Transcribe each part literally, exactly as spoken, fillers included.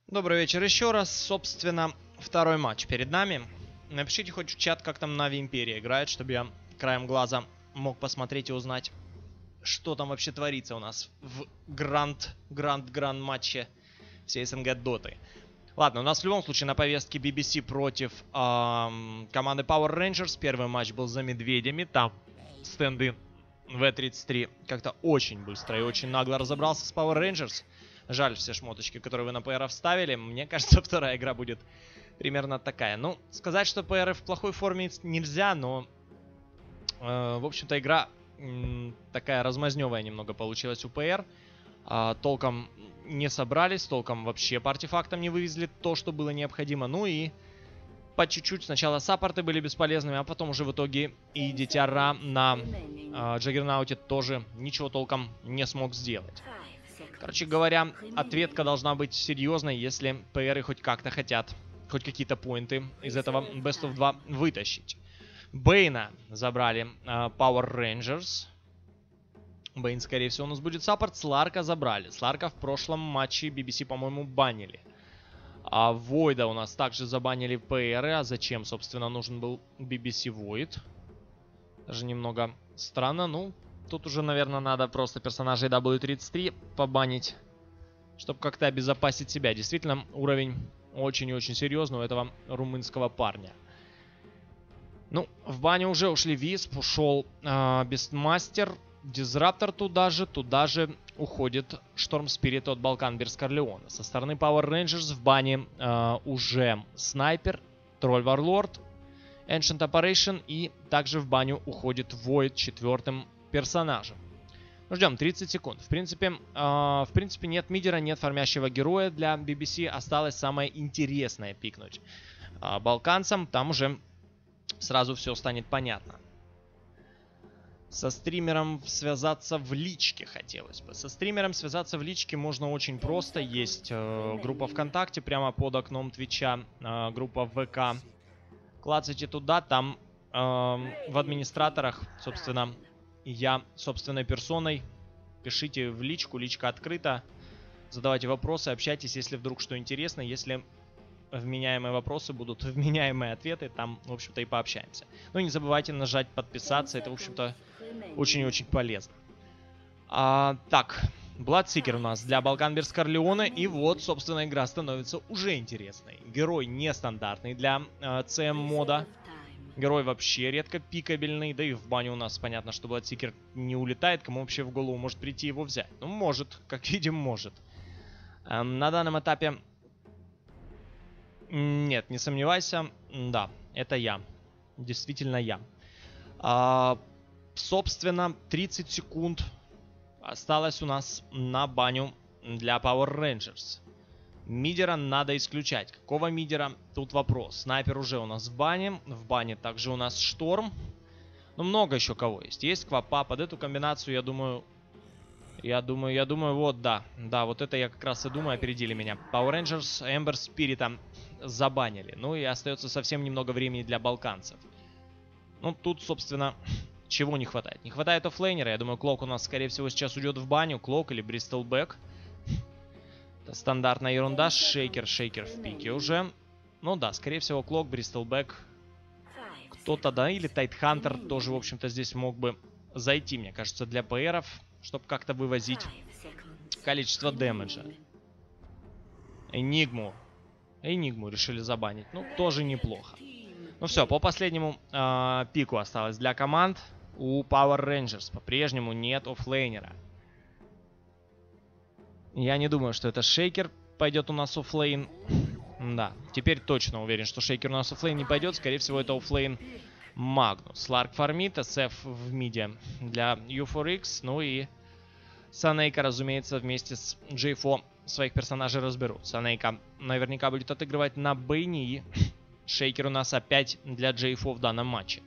Добрый вечер еще раз. Собственно, второй матч перед нами. Напишите хоть в чат, как там Нави Империя играет, чтобы я краем глаза мог посмотреть и узнать, что там вообще творится у нас в гранд, гранд, гранд матче всей СНГ Доты. Ладно, у нас в любом случае на повестке би би си против эм, команды Power Rangers. Первый матч был за медведями. Там стенды вэ тридцать три как-то очень быстро и очень нагло разобрался с Power Rangers. Жаль все шмоточки, которые вы на ПР вставили. Мне кажется, вторая игра будет примерно такая. Ну, сказать, что ПР в плохой форме нельзя, но, э, в общем-то, игра э, такая размазневая немного получилась у ПР. Э, толком не собрались, толком вообще по артефактам не вывезли то, что было необходимо. Ну и по чуть-чуть сначала саппорты были бесполезными, а потом уже в итоге и Дитя Ра на э, Джаггернауте тоже ничего толком не смог сделать. Короче говоря, ответка должна быть серьезной, если ПРы хоть как-то хотят, хоть какие-то поинты из этого бест оф два вытащить. Бэйна забрали uh, Power Rangers. Бэйн, скорее всего, у нас будет саппорт. Сларка забрали. Сларка в прошлом матче би би си, по-моему, банили. А Войда у нас также забанили ПРы. А зачем, собственно, нужен был би би си Void? Даже немного странно, ну... Тут уже, наверное, надо просто персонажей дабл ю тридцать три побанить, чтобы как-то обезопасить себя. Действительно, уровень очень и очень серьезный у этого румынского парня. Ну, в баню уже ушли Висп, ушел э, Бестмастер, Дизраптор туда же, туда же уходит Шторм Спирит от Балкан Берскарлеона. Со стороны Power Rangers в бане э, уже Снайпер, Тролль Варлорд, Ancient Operation и также в баню уходит Void четвертым персонажем. Ну, ждем тридцать секунд. В принципе, э, в принципе, нет мидера, нет фармящего героя для би би си. Осталось самое интересное пикнуть э, балканцам. Там уже сразу все станет понятно. Со стримером связаться в личке хотелось бы. Со стримером связаться в личке можно очень просто. Есть э, группа ВКонтакте прямо под окном Твича. Э, группа в ВК. Клацайте туда, там э, в администраторах, собственно... Я собственной персоной. Пишите в личку, личка открыта. Задавайте вопросы, общайтесь, если вдруг что интересно. Если вменяемые вопросы будут вменяемые ответы, там, в общем-то, и пообщаемся. Ну и не забывайте нажать подписаться, это, в общем-то, очень-очень полезно. А, так, Bloodseeker у нас для Балкан Берскарлеона. И вот, собственно, игра становится уже интересной. Герой нестандартный для э, си эм-мода. Герой вообще редко пикабельный, да и в баню у нас понятно, что Bloodseeker не улетает. Кому вообще в голову может прийти его взять? Ну, может, как видим, может. Эм, на данном этапе... Нет, не сомневайся. Да, это я. Действительно я. А, собственно, тридцать секунд осталось у нас на баню для Power Rangers. Мидера надо исключать. Какого мидера? Тут вопрос. Снайпер уже у нас в бане. В бане также у нас Шторм. Ну, много еще кого есть. Есть Квапа. Под эту комбинацию, я думаю... Я думаю, я думаю, вот, да. Да, вот это я как раз и думаю, опередили меня. Power Rangers Эмбер Спирита забанили. Ну и остается совсем немного времени для балканцев. Ну, тут, собственно, чего не хватает? Не хватает оффлейнера. Я думаю, Клок у нас, скорее всего, сейчас уйдет в баню. Клок или Бристлбэк. Стандартная ерунда. Шейкер, шейкер в пике уже. Ну да, скорее всего, Клок, Бристлбэк. Кто-то, да, или Тайтхантер тоже, в общем-то, здесь мог бы зайти, мне кажется, для ПРов, чтобы как-то вывозить количество дэмэджа. Энигму. Энигму решили забанить. Ну, тоже неплохо. Ну все, по последнему э, пику осталось для команд. У Power Rangers по-прежнему нет оффлейнера. Я не думаю, что это Шейкер пойдет у нас оффлейн. Да, теперь точно уверен, что Шейкер у нас оффлейн не пойдет. Скорее всего, это оффлейн Магнус. Ларк фармит, эс эф в миде для ю фор икс. Ну и Санейка, разумеется, вместе с джей фо своих персонажей разберут. Санейка наверняка будет отыгрывать на Бэйне. И Шейкер у нас опять для джей фо в данном матче.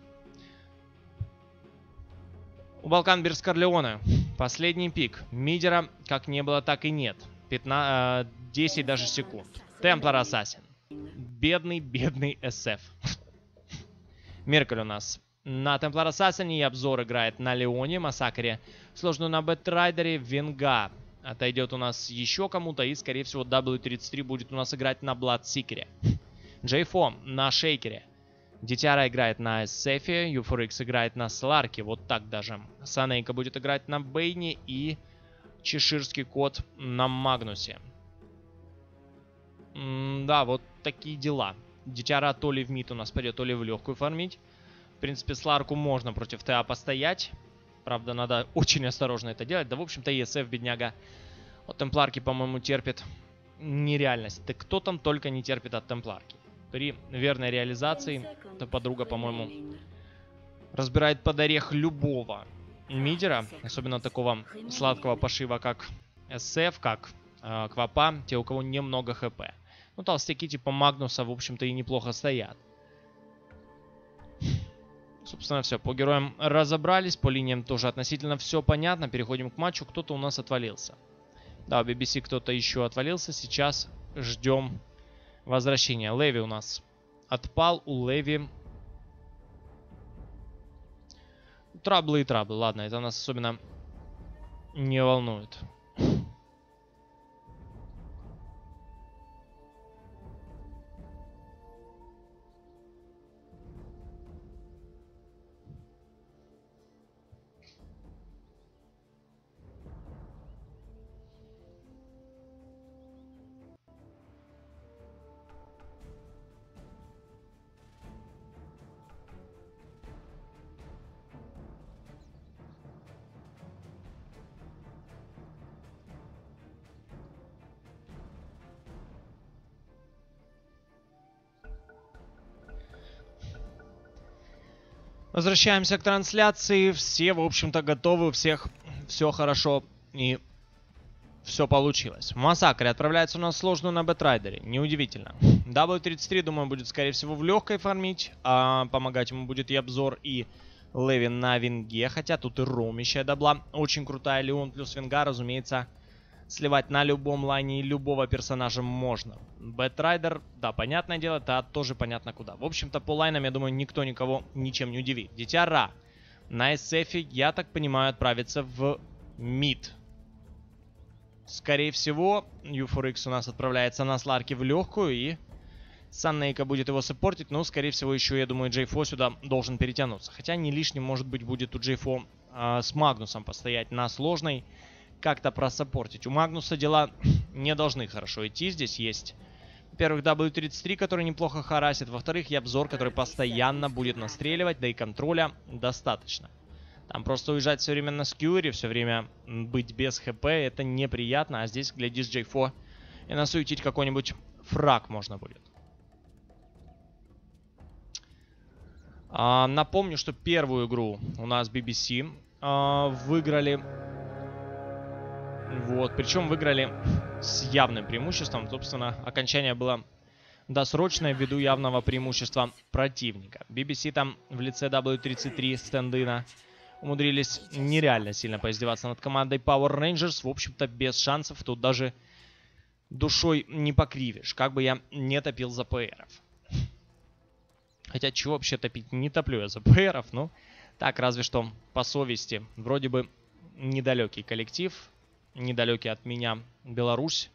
У Балкан Берскарлеона последний пик. Мидера как не было, так и нет. пятнадцать, десять даже секунд. Темплар Ассасин. Бедный, бедный эс эф. Меркель у нас на Темплар Ассасине. И обзор играет на Леоне, Массакре. Сложную на Бэтрайдере. Венга отойдет у нас еще кому-то. И, скорее всего, дабл ю тридцать три будет у нас играть на Бладсикере. джей фо на Шейкере. Дитяра играет на эс эф, ю фор икс играет на Сларке. Вот так даже. Санейка будет играть на Бейне. И Чеширский кот на Магнусе. М да, вот такие дела. Дитяра то ли в мид у нас пойдет, то ли в легкую фармить. В принципе, Сларку можно против ТА постоять. Правда, надо очень осторожно это делать. Да, в общем-то, и эс эф, бедняга, от Темпларки, по-моему, терпит нереальность. Да кто там только не терпит от Темпларки. При верной реализации, то подруга, по-моему, разбирает под орех любого мидера. Особенно такого сладкого пошива, как эс эф, как э, Квапа. Те, у кого немного хп. Ну, толстяки типа Магнуса, в общем-то, и неплохо стоят. Собственно, все. По героям разобрались. По линиям тоже относительно все понятно. Переходим к матчу. Кто-то у нас отвалился. Да, у би би си кто-то еще отвалился. Сейчас ждем возвращения. Леви у нас отпал. У Леви траблы и траблы. Ладно, это нас особенно не волнует. Возвращаемся к трансляции. Все, в общем-то, готовы. У всех все хорошо и все получилось. Массакр отправляется у нас сложную на Бэтрайдере. Неудивительно. дабл ю тридцать три, думаю, будет, скорее всего, в легкой фармить. А помогать ему будет и обзор, и Леви на винге. Хотя тут и роумищая дабла. Очень крутая. Леон плюс винга, разумеется, сливать на любом лайне любого персонажа можно. Бэтрайдер, да, понятное дело, да, тоже понятно куда. В общем-то, по лайнам, я думаю, никто никого ничем не удивит. Дитяра на эс эф, я так понимаю, отправится в мид. Скорее всего, ю фор икс у нас отправляется на Сларке в легкую, и Саннейка будет его саппортить. Но, скорее всего, еще, я думаю, джей фо сюда должен перетянуться. Хотя не лишним, может быть, будет у джей фо э, с Магнусом постоять на сложной, как-то просаппортить. У Магнуса дела не должны хорошо идти. Здесь есть, во-первых, дабл ю тридцать три, который неплохо харасит. Во-вторых, и обзор, который постоянно будет настреливать. Да и контроля достаточно. Там просто уезжать все время на скьюре, все время быть без хп, это неприятно. А здесь, глядишь, джей фо и насуетить какой-нибудь фраг можно будет. А, напомню, что первую игру у нас би би си а, выиграли... Вот, причем выиграли с явным преимуществом. Собственно, окончание было досрочное ввиду явного преимущества противника. би би си там в лице дабл ю тридцать три Стендына умудрились нереально сильно поиздеваться над командой Power Rangers. В общем-то, без шансов. Тут даже душой не покривишь. Как бы я не топил за ПРов. Хотя, чего вообще топить? Не топлю я за ПРов. Ну, так, разве что по совести. Вроде бы недалекий коллектив. Недалекий от меня Беларусь.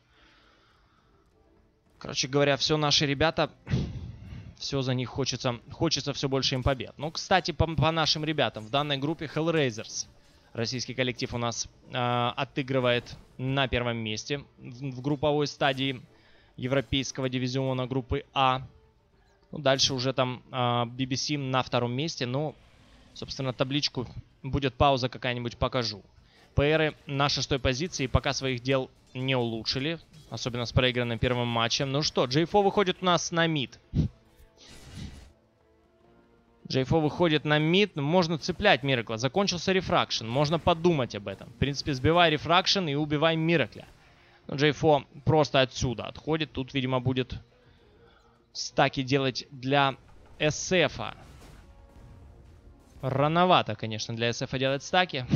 Короче говоря, все наши ребята, все за них хочется, хочется все больше им побед. Ну, кстати, по, по нашим ребятам, в данной группе Hellraisers, российский коллектив у нас э, отыгрывает на первом месте в, в групповой стадии европейского дивизиона группы А. Ну, дальше уже там э, би би си на втором месте, но, собственно, табличку, будет пауза какая-нибудь, покажу. ПРы на шестой позиции пока своих дел не улучшили. Особенно с проигранным первым матчем. Ну что, джей фо выходит у нас на мид. джей фо выходит на мид. Можно цеплять Миракла. Закончился рефракшн. Можно подумать об этом. В принципе, сбивай рефракшн и убивай Миракля. Но джей фо просто отсюда отходит. Тут, видимо, будет стаки делать для эс эф. Рановато, конечно, для эс эф делать стаки.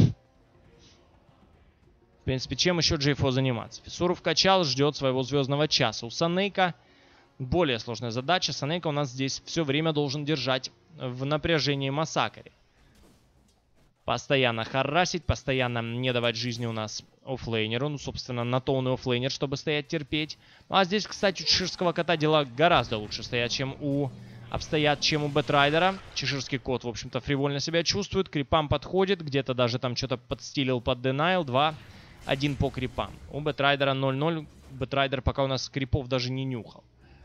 В принципе, чем еще джей фо заниматься? Фиссуру вкачал, ждет своего звездного часа. У Санейка более сложная задача. Санейка у нас здесь все время должен держать в напряжении Массакре. постоянно харасить, постоянно не давать жизни у нас оффлейнеру. Ну, собственно, на то он и оффлейнер, чтобы стоять терпеть. Ну, а здесь, кстати, у чеширского кота дела гораздо лучше стоят, чем у... обстоят, чем у Бэтрайдера. Чеширский кот, в общем-то, фривольно себя чувствует. Крипам подходит, где-то даже там что-то подстилил под Денайл. два один по крипам. У Бэтрайдера ноль ноль. Бэтрайдер пока у нас крипов даже не нюхал.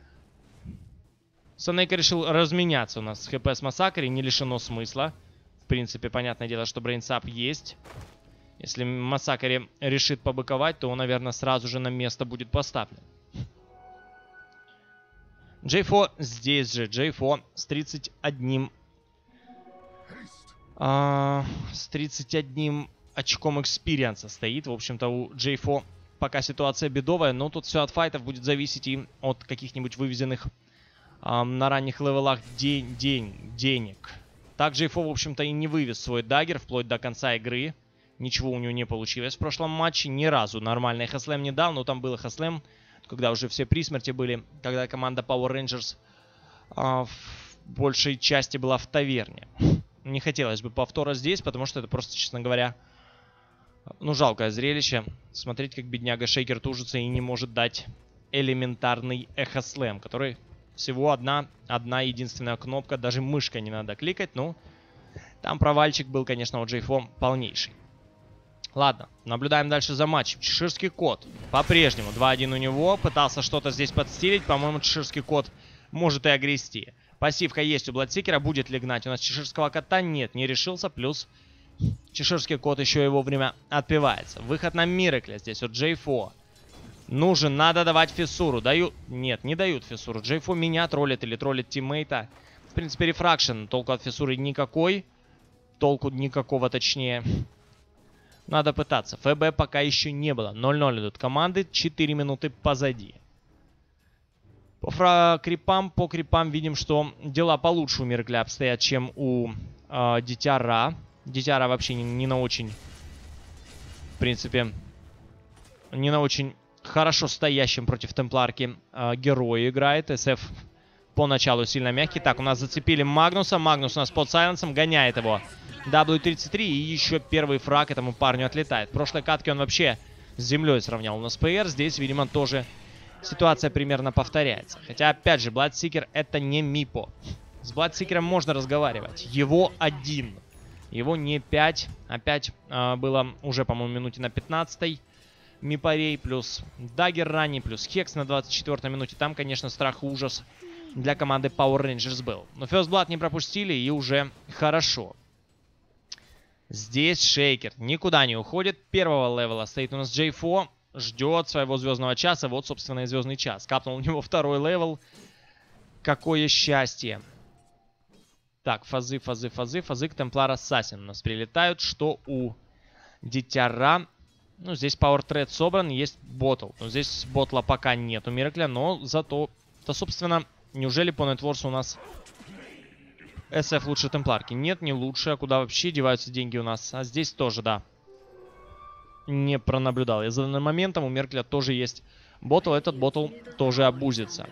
Снейка решил разменяться у нас с ХП с Массакри. Не лишено смысла. В принципе, понятное дело, что брейнсап есть. Если Массакри решит побыковать, то он, наверное, сразу же на место будет поставлен. джей фор здесь же. джей фор с тридцать одним... А, с тридцать одним очком экспириенса стоит. В общем-то, у джей фор пока ситуация бедовая. Но тут все от файтов будет зависеть и от каких-нибудь вывезенных а, на ранних левелах день, день, денег. Так джей фор, в общем-то, и не вывез свой даггер вплоть до конца игры. Ничего у него не получилось в прошлом матче. Ни разу нормальный хэслэм не дал. Но там был хэслэм, когда уже все при смерти были. Когда команда Power Rangers а, в большей части была в таверне. Не хотелось бы повтора здесь, потому что это просто, честно говоря, ну, жалкое зрелище. Смотреть, как бедняга Шейкер тужится и не может дать элементарный эхо-слэм, который всего одна, одна единственная кнопка. Даже мышкой не надо кликать. Ну, там провальчик был, конечно, у джей фор полнейший. Ладно, наблюдаем дальше за матчем. Чеширский кот по-прежнему два один у него. Пытался что-то здесь подстилить. По-моему, чеширский кот может и огрести. Пассивка есть у Бладсикера. Будет ли гнать у нас чеширского кота? Нет, не решился. Плюс чеширский кот еще и вовремя отпивается. Выход на Миракля здесь от джей фор. Нужен, надо давать фиссуру. Дают? Нет, не дают фиссуру. джей фор меня троллит или троллит тиммейта. В принципе, рефракшн. Толку от фиссуры никакой. Толку никакого, точнее. Надо пытаться. ФБ пока еще не было. ноль ноль идут команды. четыре минуты позади. По фра крипам, по крипам видим, что дела получше у Миракля обстоят, чем у э, Дитя Ра. Дитя Ра вообще не, не на очень, в принципе, не на очень хорошо стоящим против Темпларки э, герое играет. СФ поначалу сильно мягкий. Так, у нас зацепили Магнуса. Магнус у нас под сайленсом. Гоняет его дабл ю тридцать три. И еще первый фраг этому парню отлетает. В прошлой катке он вообще с землей сравнял у нас ПР. Здесь, видимо, тоже ситуация примерно повторяется. Хотя, опять же, Бладсикер это не Мипо. С Бладсикером можно разговаривать. Его один. Его не пять. Опять э, было уже, по-моему, минуте на пятнадцатой. Мипарей плюс Даггер ранний, плюс Хекс на двадцать четвёртой минуте. Там, конечно, страх и ужас для команды Power Rangers был. Но First Blood не пропустили, и уже хорошо. Здесь Шейкер никуда не уходит. Первого левела стоит у нас джей фор. Ждет своего звездного часа. Вот, собственно, и звездный час. Капнул у него второй левел. Какое счастье. Так, фазы, фазы, фазы. Фазы к Темплар Ассасин у нас прилетают. Что у Дитя Ра. Ну, здесь Power Thread собран. Есть ботл. Но здесь ботла пока нет у Миракля. Но зато... То, собственно, неужели по нетворсу у нас... СФ лучше Темпларки? Нет, не лучше. А куда вообще деваются деньги у нас? А здесь тоже, да. Не пронаблюдал. Я за данным моментом у Меркля тоже есть ботл. Этот ботл тоже обузится.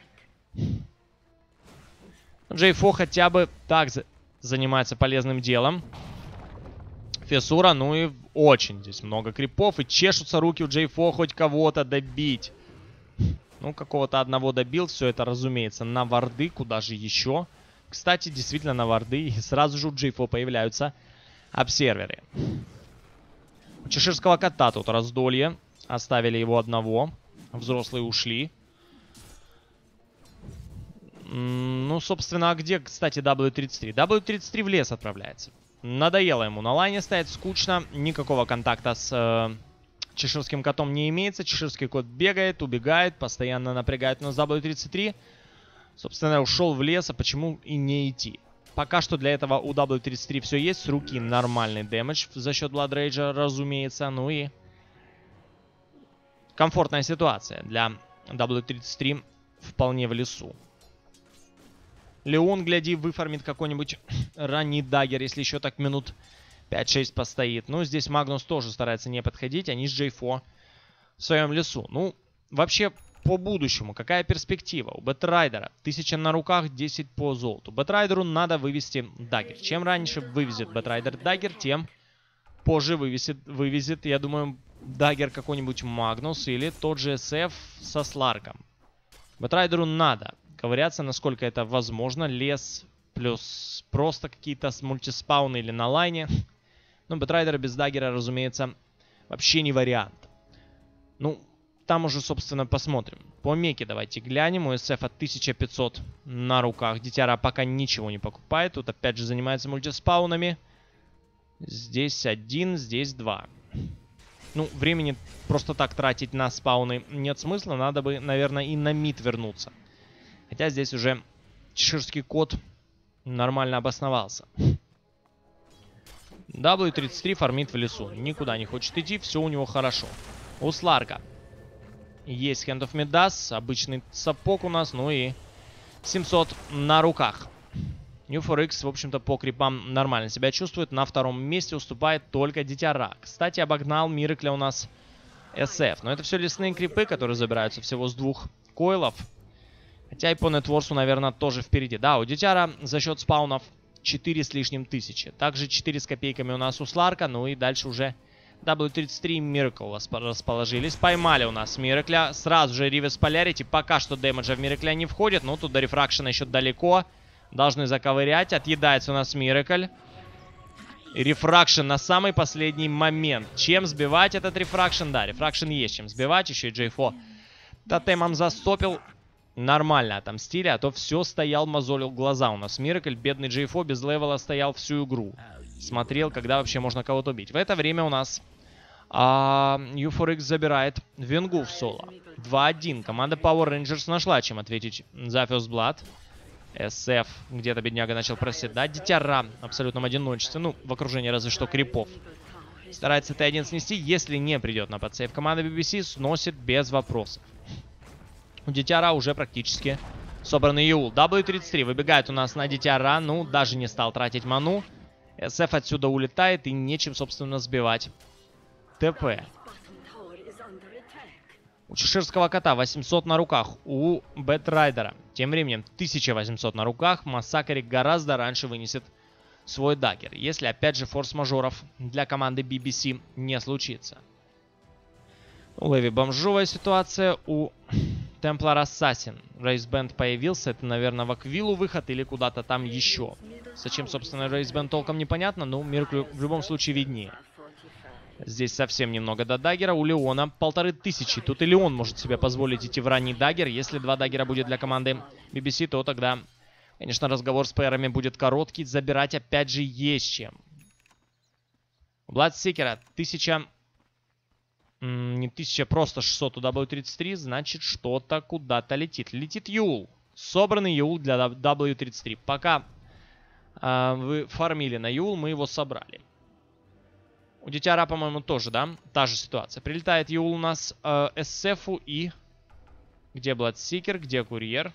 джей фор хотя бы так занимается полезным делом. Фессура, ну и очень здесь много крипов. И чешутся руки у джей фор хоть кого-то добить. Ну, какого-то одного добил. Все это, разумеется, на варды. Куда же еще? Кстати, действительно на варды. И сразу же у джей фор появляются обсерверы. У чеширского кота тут раздолье. Оставили его одного. Взрослые ушли. Ну, собственно, а где, кстати, дабл ю тридцать три? дабл ю тридцать три в лес отправляется. Надоело ему на лайне стоять, скучно. Никакого контакта с э, чеширским котом не имеется. Чеширский кот бегает, убегает, постоянно напрягает у нас дабл ю тридцать три. Собственно, ушел в лес, а почему и не идти? Пока что для этого у дабл ю тридцать три все есть. С руки нормальный дэмэдж за счет Blood Rage, разумеется. Ну и комфортная ситуация для дабл ю тридцать три вполне в лесу. Леон, гляди, выфармит какой-нибудь ранний даггер, если еще так минут пять-шесть постоит. Ну, здесь Магнус тоже старается не подходить. Они с джей фор в своем лесу. Ну, вообще, по будущему, какая перспектива? У Бэтрайдера тысяча на руках, десять по золоту. Бэтрайдеру надо вывести даггер. Чем раньше вывезет Бэтрайдер даггер, тем позже вывесит, вывезет, я думаю, даггер какой-нибудь Магнус или тот же эс эф со Сларком. Бэтрайдеру надо ковыряться, насколько это возможно. Лес плюс просто какие-то мультиспауны или на лайне. Но Бэтрайдера без даггера, разумеется, вообще не вариант. Ну, там уже, собственно, посмотрим. По меке давайте глянем. У эс эф тысяча пятьсот на руках. Дитяра пока ничего не покупает. Тут опять же занимается мультиспаунами. Здесь один, здесь два. Ну, времени просто так тратить на спауны нет смысла. Надо бы, наверное, и на мид вернуться. Хотя здесь уже чеширский кот нормально обосновался. дабл ю тридцать три фармит в лесу. Никуда не хочет идти, все у него хорошо. У Сларка есть Hand of Midas, обычный сапог у нас, ну и семьсот на руках. нью фор икс, в общем-то, по крипам нормально себя чувствует. На втором месте уступает только Дитяра. Кстати, обогнал Миракля у нас эс эф. Но это все лесные крипы, которые забираются всего с двух койлов. Хотя и по нетворсу, наверное, тоже впереди. Да, у Дитяра за счет спаунов четыре с лишним тысячи. Также четыре с копейками у нас у Сларка. Ну и дальше уже дабл ю тридцать три Миракл расположились. Поймали у нас Миракля. Сразу же Ривес Полярити. Пока что дэмэджа в Миракля не входит. Ну, тут до рефракшена еще далеко. Должны заковырять. Отъедается у нас Миракль. И рефракшн на самый последний момент. Чем сбивать этот рефракшн? Да, рефракшн есть чем сбивать. Еще и джей фо тотемом застопил. Нормально отомстили, а то все стоял, мозолил глаза у нас. Миракль, бедный джей фо без левела стоял всю игру. Смотрел, когда вообще можно кого-то убить. В это время у нас а, нью фор икс забирает Венгу в соло. два один. Команда Power Rangers нашла чем ответить за First Blood. эс эф где-то, бедняга, начал проседать. Дитяра в абсолютном одиночестве. Ну, в окружении разве что крипов. Старается тэ один снести. Если не придет на подсейв, команда би би си сносит без вопросов. У Дитяра уже практически собранный Юл. дабл ю тридцать три выбегает у нас на Дитяра. Ну, даже не стал тратить ману. эс эф отсюда улетает и нечем, собственно, сбивать ТП. У чеширского кота восемьсот на руках. У Бэтрайдера тем временем тысяча восемьсот на руках. Массакрик гораздо раньше вынесет свой даггер. Если, опять же, форс-мажоров для команды би би си не случится. У Леви бомжовая ситуация. У Темплар Ассасин. Рейсбенд появился. Это, наверное, в Аквилу выход или куда-то там еще. Зачем, собственно, Рейсбенд толком непонятно, но Мирклю в любом случае виднее. Здесь совсем немного до даггера. У Леона полторы тысячи. Тут и Леон может себе позволить идти в ранний даггер. Если два даггера будет для команды би би си, то тогда, конечно, разговор с пэрами будет короткий. Забирать опять же есть чем. У Бладсикера тысяча... Не тысяча, просто шестьсот у дабл ю тридцать три. Значит, что-то куда-то летит. Летит Юл. Собранный Юл для дабл ю тридцать три. Пока э, вы фармили на Юл, мы его собрали. У Дитяра, по-моему, тоже, да? Та же ситуация. Прилетает Юл у нас э, эс эфу и... Где Бладсикер, где Курьер?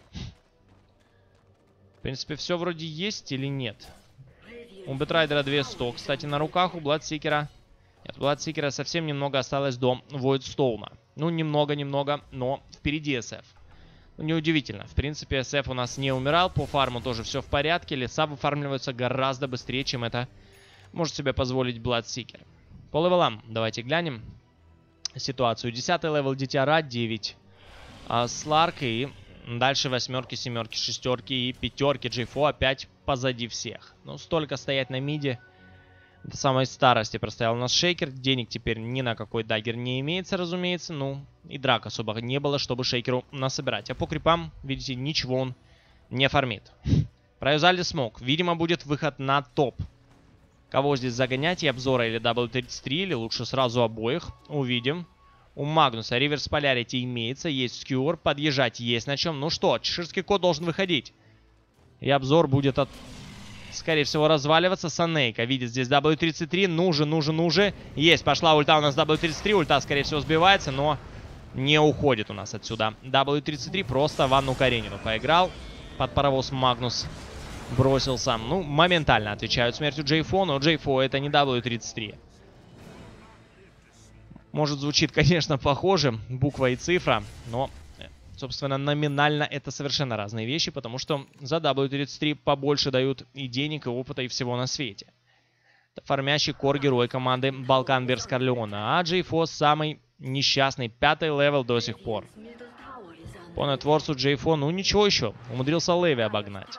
В принципе, все вроде есть или нет? У Бэтрайдера двести, кстати, на руках. У Бладсикера... Нет, у Бладсикера совсем немного осталось до Войдстоуна. Ну, немного-немного, но впереди эс эф. Ну, неудивительно. В принципе, эс эф у нас не умирал. По фарму тоже все в порядке. Леса выфармливаются гораздо быстрее, чем это может себе позволить Бладсикер. По левелам давайте глянем ситуацию. десятый левел Дитяра, девять а, Сларк и дальше восьмерки, семерки, шестерки и пятерки. джей фо опять позади всех. Ну, столько стоять на миде. До самой старости простоял у нас Шейкер. Денег теперь ни на какой даггер не имеется, разумеется. Ну, и драк особо не было, чтобы Шейкеру насобирать. А по крипам, видите, ничего он не фармит. Проюзали смог. Видимо, будет выход на топ. Кого здесь загонять? И обзора или дабл ю тридцать три, или лучше сразу обоих. Увидим. У Магнуса Риверс Полярити имеется. Есть скьюр. Подъезжать есть на чем. Ну что, чеширский кот должен выходить. И обзор будет от... Скорее всего, разваливаться. Санейка видит здесь дабл ю тридцать три. Нужен, нужен, нужен. Есть, пошла ульта у нас дабл ю тридцать три. Ульта, скорее всего, сбивается, но не уходит у нас отсюда. дабл ю тридцать три просто в Анну Каренину поиграл. Под паровоз Магнус бросился. Ну, моментально отвечают смертью джей фо, но джей фо это не дабл ю тридцать три. Может, звучит, конечно, похоже, буква и цифра, но Собственно, номинально это совершенно разные вещи, потому что за дабл ю тридцать три побольше дают и денег, и опыта, и всего на свете. Это фармящий кор-герой команды Балкан Верс Корлеона, а джей фо самый несчастный, пятый левел до сих пор. По нетворсу джей фо, ну ничего еще, умудрился Леви обогнать.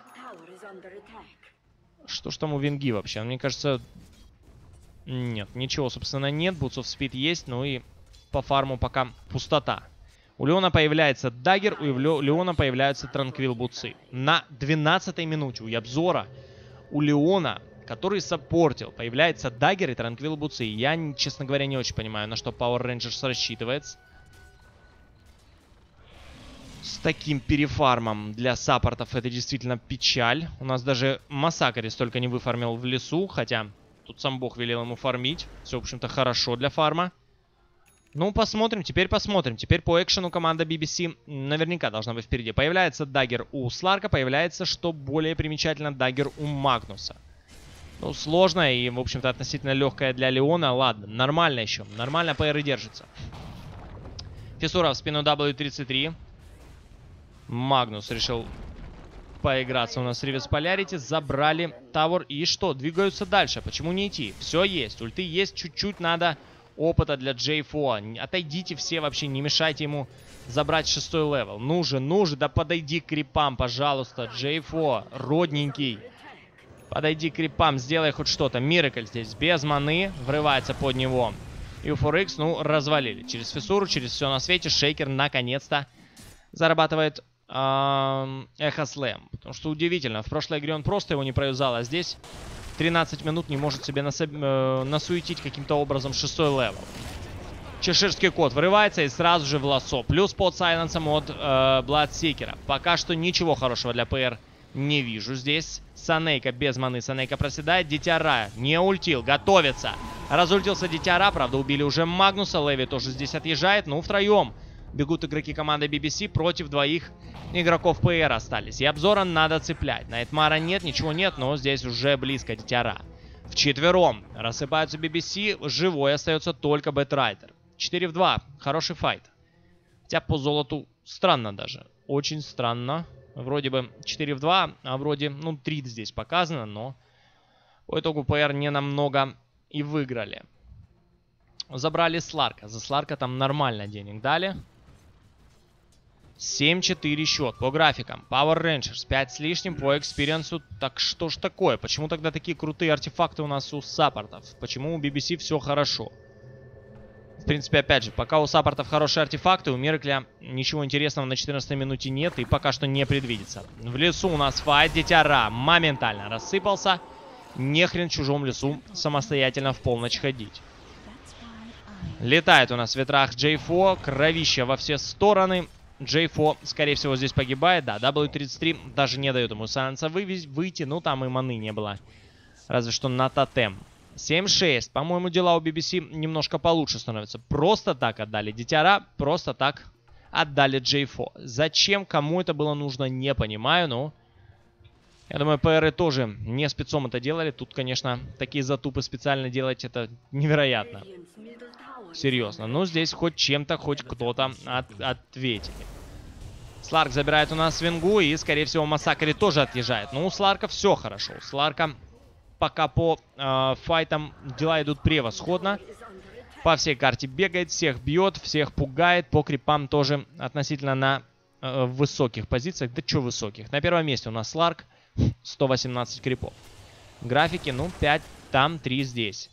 Что ж там у Винги вообще? Мне кажется, нет, ничего, собственно, нет. Boots of Speed есть, ну и по фарму пока пустота. У Леона появляется даггер, у Леона появляются транквил бутсы. На двенадцатой минуте у Ябзора, у Леона, который саппортил, появляется даггер и транквил бутсы. Я, честно говоря, не очень понимаю, на что Power Rangers рассчитывается. С таким перефармом для саппортов это действительно печаль. У нас даже Массакри столько не выфармил в лесу, хотя тут сам бог велел ему фармить. Все, в общем-то, хорошо для фарма. Ну, посмотрим, теперь посмотрим. Теперь по экшену команда би би си наверняка должна быть впереди. Появляется даггер у Сларка, появляется, что более примечательно, даггер у Магнуса. Ну, сложная и, в общем-то, относительно легкая для Леона. Ладно, нормально еще. Нормально ПР держится. Фиссура в спину дабл ю тридцать три. Магнус решил поиграться у нас с Ривес Полярити. Забрали Тавор. И что? Двигаются дальше. Почему не идти? Все есть. Ульты есть. Чуть-чуть надо опыта для джей фо. Отойдите все вообще. Не мешайте ему забрать шестой левел. Ну же, ну же. Да подойди к крипам, пожалуйста. джей фо, родненький. Подойди к крипам. Сделай хоть что-то. Миракль здесь без маны. Врывается под него. И у фор икс, ну, развалили. Через фиссуру, через все на свете. Шейкер наконец-то зарабатывает Эхо Слэм. Потому что удивительно, в прошлой игре он просто его не проюзал, а здесь тринадцать минут не может себе насо э, насуетить каким-то образом шестой левел. Чеширский кот вырывается и сразу же в лассо. Плюс под сайленсом от э, Бладсикера. Пока что ничего хорошего для ПР не вижу здесь. Санейка без маны. Санейка проседает. Дитя Ра не ультил, готовится. Разультился Дитя Ра, правда убили уже Магнуса. Леви тоже здесь отъезжает. Ну, втроем бегут игроки команды би би си против двоих игроков ПР остались. И обзора надо цеплять. Найтмара нет, ничего нет, но здесь уже близко Дитя Ра. Вчетвером рассыпаются би би си. Живой остается только Бэтрайдер. четыре в два. Хороший файт. Хотя по золоту странно даже. Очень странно. Вроде бы четыре в два, а вроде, ну, три здесь показано, но по итогу ПР не намного и выиграли. Забрали Сларка. За Сларка там нормально денег дали. семь четыре счет по графикам. Power Rangers пять с лишним по экспириенсу. Так что ж такое? Почему тогда такие крутые артефакты у нас у саппортов? Почему у би би си все хорошо? В принципе, опять же, пока у саппортов хорошие артефакты, у Миракля ничего интересного на четырнадцатой минуте нет и пока что не предвидится. В лесу у нас файт. Дитя Ра моментально рассыпался. Нехрен в чужом лесу самостоятельно в полночь ходить. Летает у нас в ветрах джей фо. Кровища во все стороны. джей фо, скорее всего, здесь погибает. Да, дабл ю тридцать три даже не дает ему сайленса выйти. Ну, там и маны не было. Разве что на тотем. семь шесть. По-моему, дела у би би си немножко получше становятся. Просто так отдали Дитя Ра. Просто так отдали джей фо. Зачем, кому это было нужно, не понимаю. Но я думаю, ПРы тоже не спецом это делали. Тут, конечно, такие затупы специально делать — это невероятно. Серьезно. Ну, здесь хоть чем-то, хоть кто-то от ответили. Сларк забирает у нас Вингу. И, скорее всего, Массакри тоже отъезжает. Но у Сларка все хорошо. У Сларка пока по э, файтам дела идут превосходно. По всей карте бегает, всех бьет, всех пугает. По крипам тоже относительно на э, высоких позициях. Да что высоких? На первом месте у нас Сларк. сто восемнадцать крипов. Графики, ну, пять там, три здесь.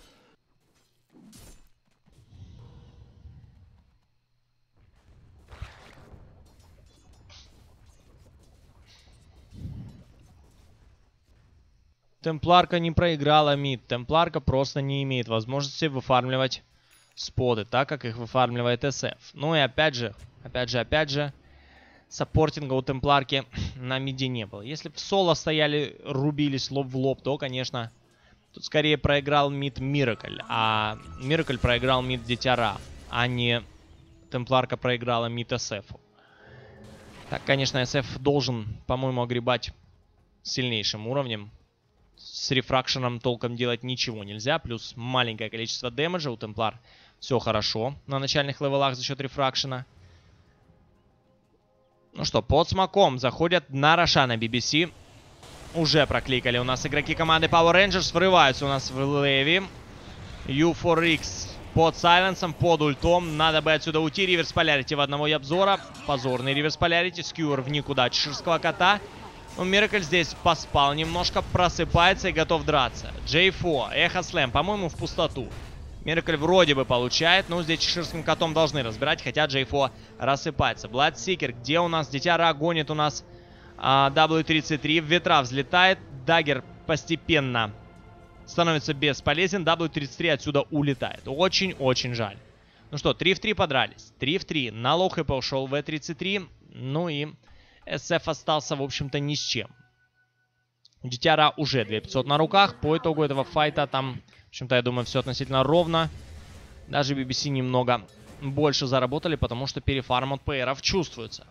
Темпларка не проиграла мид. Темпларка просто не имеет возможности выфармливать споты, так как их выфармливает эс эф. Ну и опять же, опять же, опять же, саппортинга у Темпларки на миде не было. Если в соло стояли, рубились лоб в лоб, то, конечно, тут скорее проиграл мид Миракль. А Миракль проиграл мид Дитя Ра, а не Темпларка проиграла мид эс эф. Так, конечно, эс эф должен, по-моему, огребать сильнейшим уровнем. С рефракшеном толком делать ничего нельзя. Плюс маленькое количество дэмэджа. У Темплар все хорошо на начальных левелах за счет рефракшена. Ну что, под смоком заходят на Рошана би би си. Уже прокликали у нас игроки команды Power Rangers. Врываются у нас в Леви. ю фор икс под сайленсом, под ультом. Надо бы отсюда уйти. Риверс Полярити в одного и обзора. Позорный Риверс Полярити. Скьюер в никуда чеширского кота. Ну, Миракль здесь поспал немножко, просыпается и готов драться. джей фор, Эхо Слэм, по-моему, в пустоту. Миракль вроде бы получает, но здесь чеширским котом должны разбирать, хотя джей фор рассыпается. Бладсикер, где у нас? Дитя Ра гонит у нас а, дабл ю тридцать три. В ветра взлетает. Даггер постепенно становится бесполезен. дабл ю тридцать три отсюда улетает. Очень-очень жаль. Ну что, три в три подрались. три в три. На лоу хп ушел вэ тридцать три. Ну и эс эф остался, в общем-то, ни с чем. У Дитя Ра уже две тысячи пятьсот на руках. По итогу этого файта там, в общем-то, я думаю, все относительно ровно. Даже би би си немного больше заработали, потому что перефарм от ПРов чувствуется.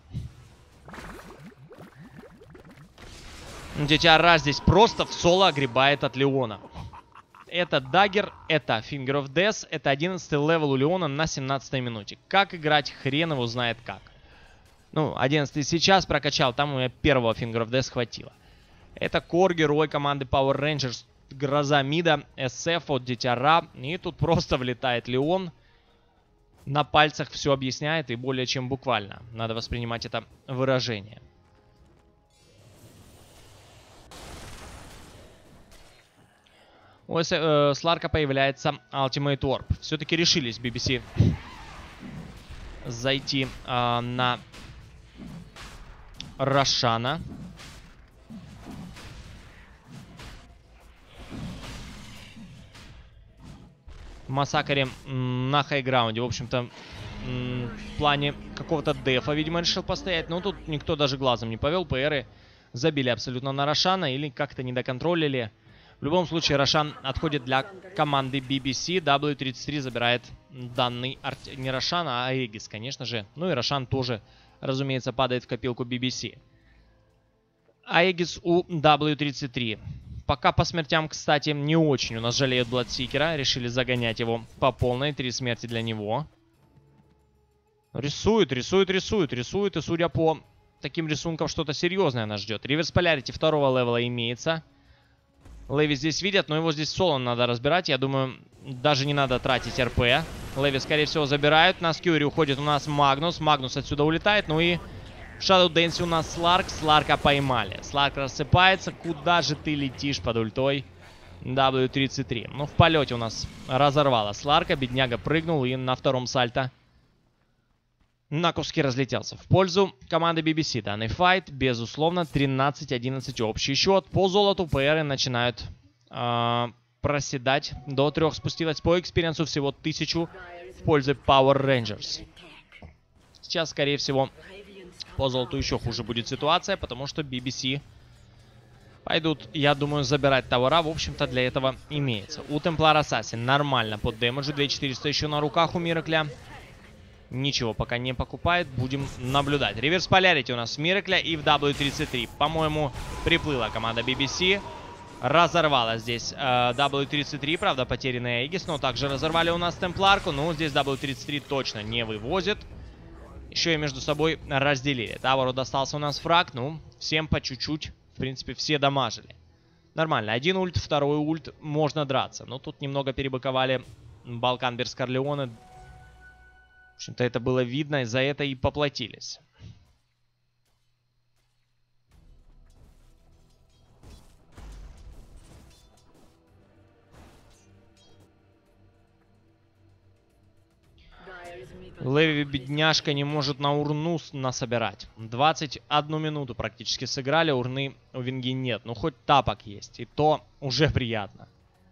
Дитя Ра здесь просто в соло огребает от Леона. Это Даггер, это Finger of Death, это одиннадцатый левел у Леона на семнадцатой минуте. Как играть, хрен его знает как. Ну, одиннадцатый сейчас прокачал, там у меня первого Finger of Death хватило. Это Кор, герой команды Power Rangers, Гроза Мида, эс эф от Дитя Ра. И тут просто влетает Леон. На пальцах все объясняет и более чем буквально. Надо воспринимать это выражение. У э, Сларка появляется Ultimate Orb. Все-таки решились би би си зайти э, на Рошана. Массакре на хайграунде. В общем-то, в плане какого-то дефа, видимо, решил постоять. Но тут никто даже глазом не повел. ПРы забили абсолютно на Рошана или как-то не доконтролили. В любом случае, Рошан отходит для команды би би си. дабл ю тридцать три забирает данный арт... не Рошан, а Аегис, конечно же. Ну и Рошан тоже, разумеется, падает в копилку би би си. Аегис у дабл ю тридцать три. Пока по смертям, кстати, не очень у нас жалеют Бладсикера. Решили загонять его по полной. Три смерти для него. Рисует, рисует, рисует, рисует. И судя по таким рисункам, что-то серьезное нас ждет. Риверс Полярити второго левела имеется. Леви здесь видят, но его здесь соло надо разбирать. Я думаю, даже не надо тратить эр пэ. Леви, скорее всего, забирают. На Скьюри уходит у нас Магнус. Магнус отсюда улетает. Ну и в Shadow Dance у нас Сларк. Сларка поймали. Сларк рассыпается. Куда же ты летишь под ультой? дабл ю тридцать три. Ну, в полете у нас разорвало Сларка. Бедняга прыгнул и на втором сальто на куски разлетелся. В пользу команды би би си данный файт, безусловно, тринадцать одиннадцать общий счет. По золоту ПРы начинают э, проседать. До трех спустилось по экспириенсу всего тысячу в пользу Power Rangers. Сейчас, скорее всего, по золоту еще хуже будет ситуация, потому что би би си пойдут, я думаю, забирать товара. В общем-то, для этого имеется. У Темплар Ассасин нормально под дэмэджи. две тысячи четыреста еще на руках у Миракля. Ничего пока не покупает. Будем наблюдать. Реверс Полярити у нас в Миракля и в дабл ю тридцать три. По-моему, приплыла команда би би си. Разорвала здесь э, дабл ю тридцать три. Правда, потерянный Aegis. Но также разорвали у нас Темпларку. Ну, здесь дабл ю тридцать три точно не вывозит. Еще и между собой разделили. Тавору достался у нас фраг. Ну, всем по чуть-чуть. В принципе, все дамажили. Нормально. Один ульт, второй ульт. Можно драться. Но тут немного перебыковали Балкан Берс Корлеоне. В общем-то, это было видно, и за это и поплатились. Леви, бедняжка, не может на урну насобирать. двадцать одну минуту практически сыграли, урны у Винги нет. Ну, хоть тапок есть, и то уже приятно.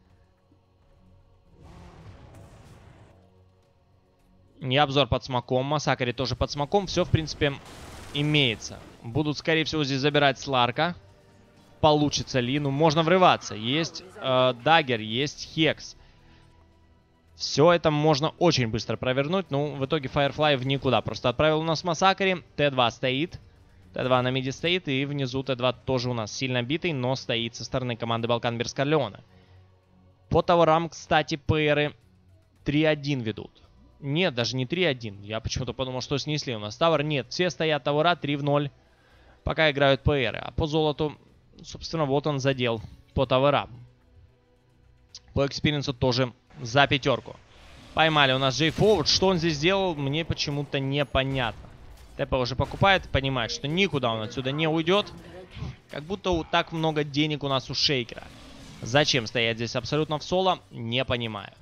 И обзор под смоком. Массакре тоже под смоком. Все, в принципе, имеется. Будут, скорее всего, здесь забирать Сларка. Получится ли? Ну, можно врываться. Есть э, Даггер, есть Хекс. Все это можно очень быстро провернуть. Ну, в итоге Firefly в никуда. Просто отправил у нас Массакре. тэ два стоит. тэ два на миде стоит. И внизу тэ два тоже у нас сильно битый, но стоит со стороны команды Балкан Берс Корлеоне. По товарам, кстати, ПРы три один ведут. Нет, даже не три один. Я почему-то подумал, что снесли у нас тавер. Нет, все стоят тавера три в ноль. Пока играют ПРы. А по золоту, собственно, вот он задел по таверам. По экспириенсу тоже за пятерку. Поймали у нас Джей Форвард. Что он здесь сделал, мне почему-то непонятно. ТП уже покупает, понимает, что никуда он отсюда не уйдет. Как будто так много денег у нас у Шейкера. Зачем стоять здесь абсолютно в соло, не понимаю.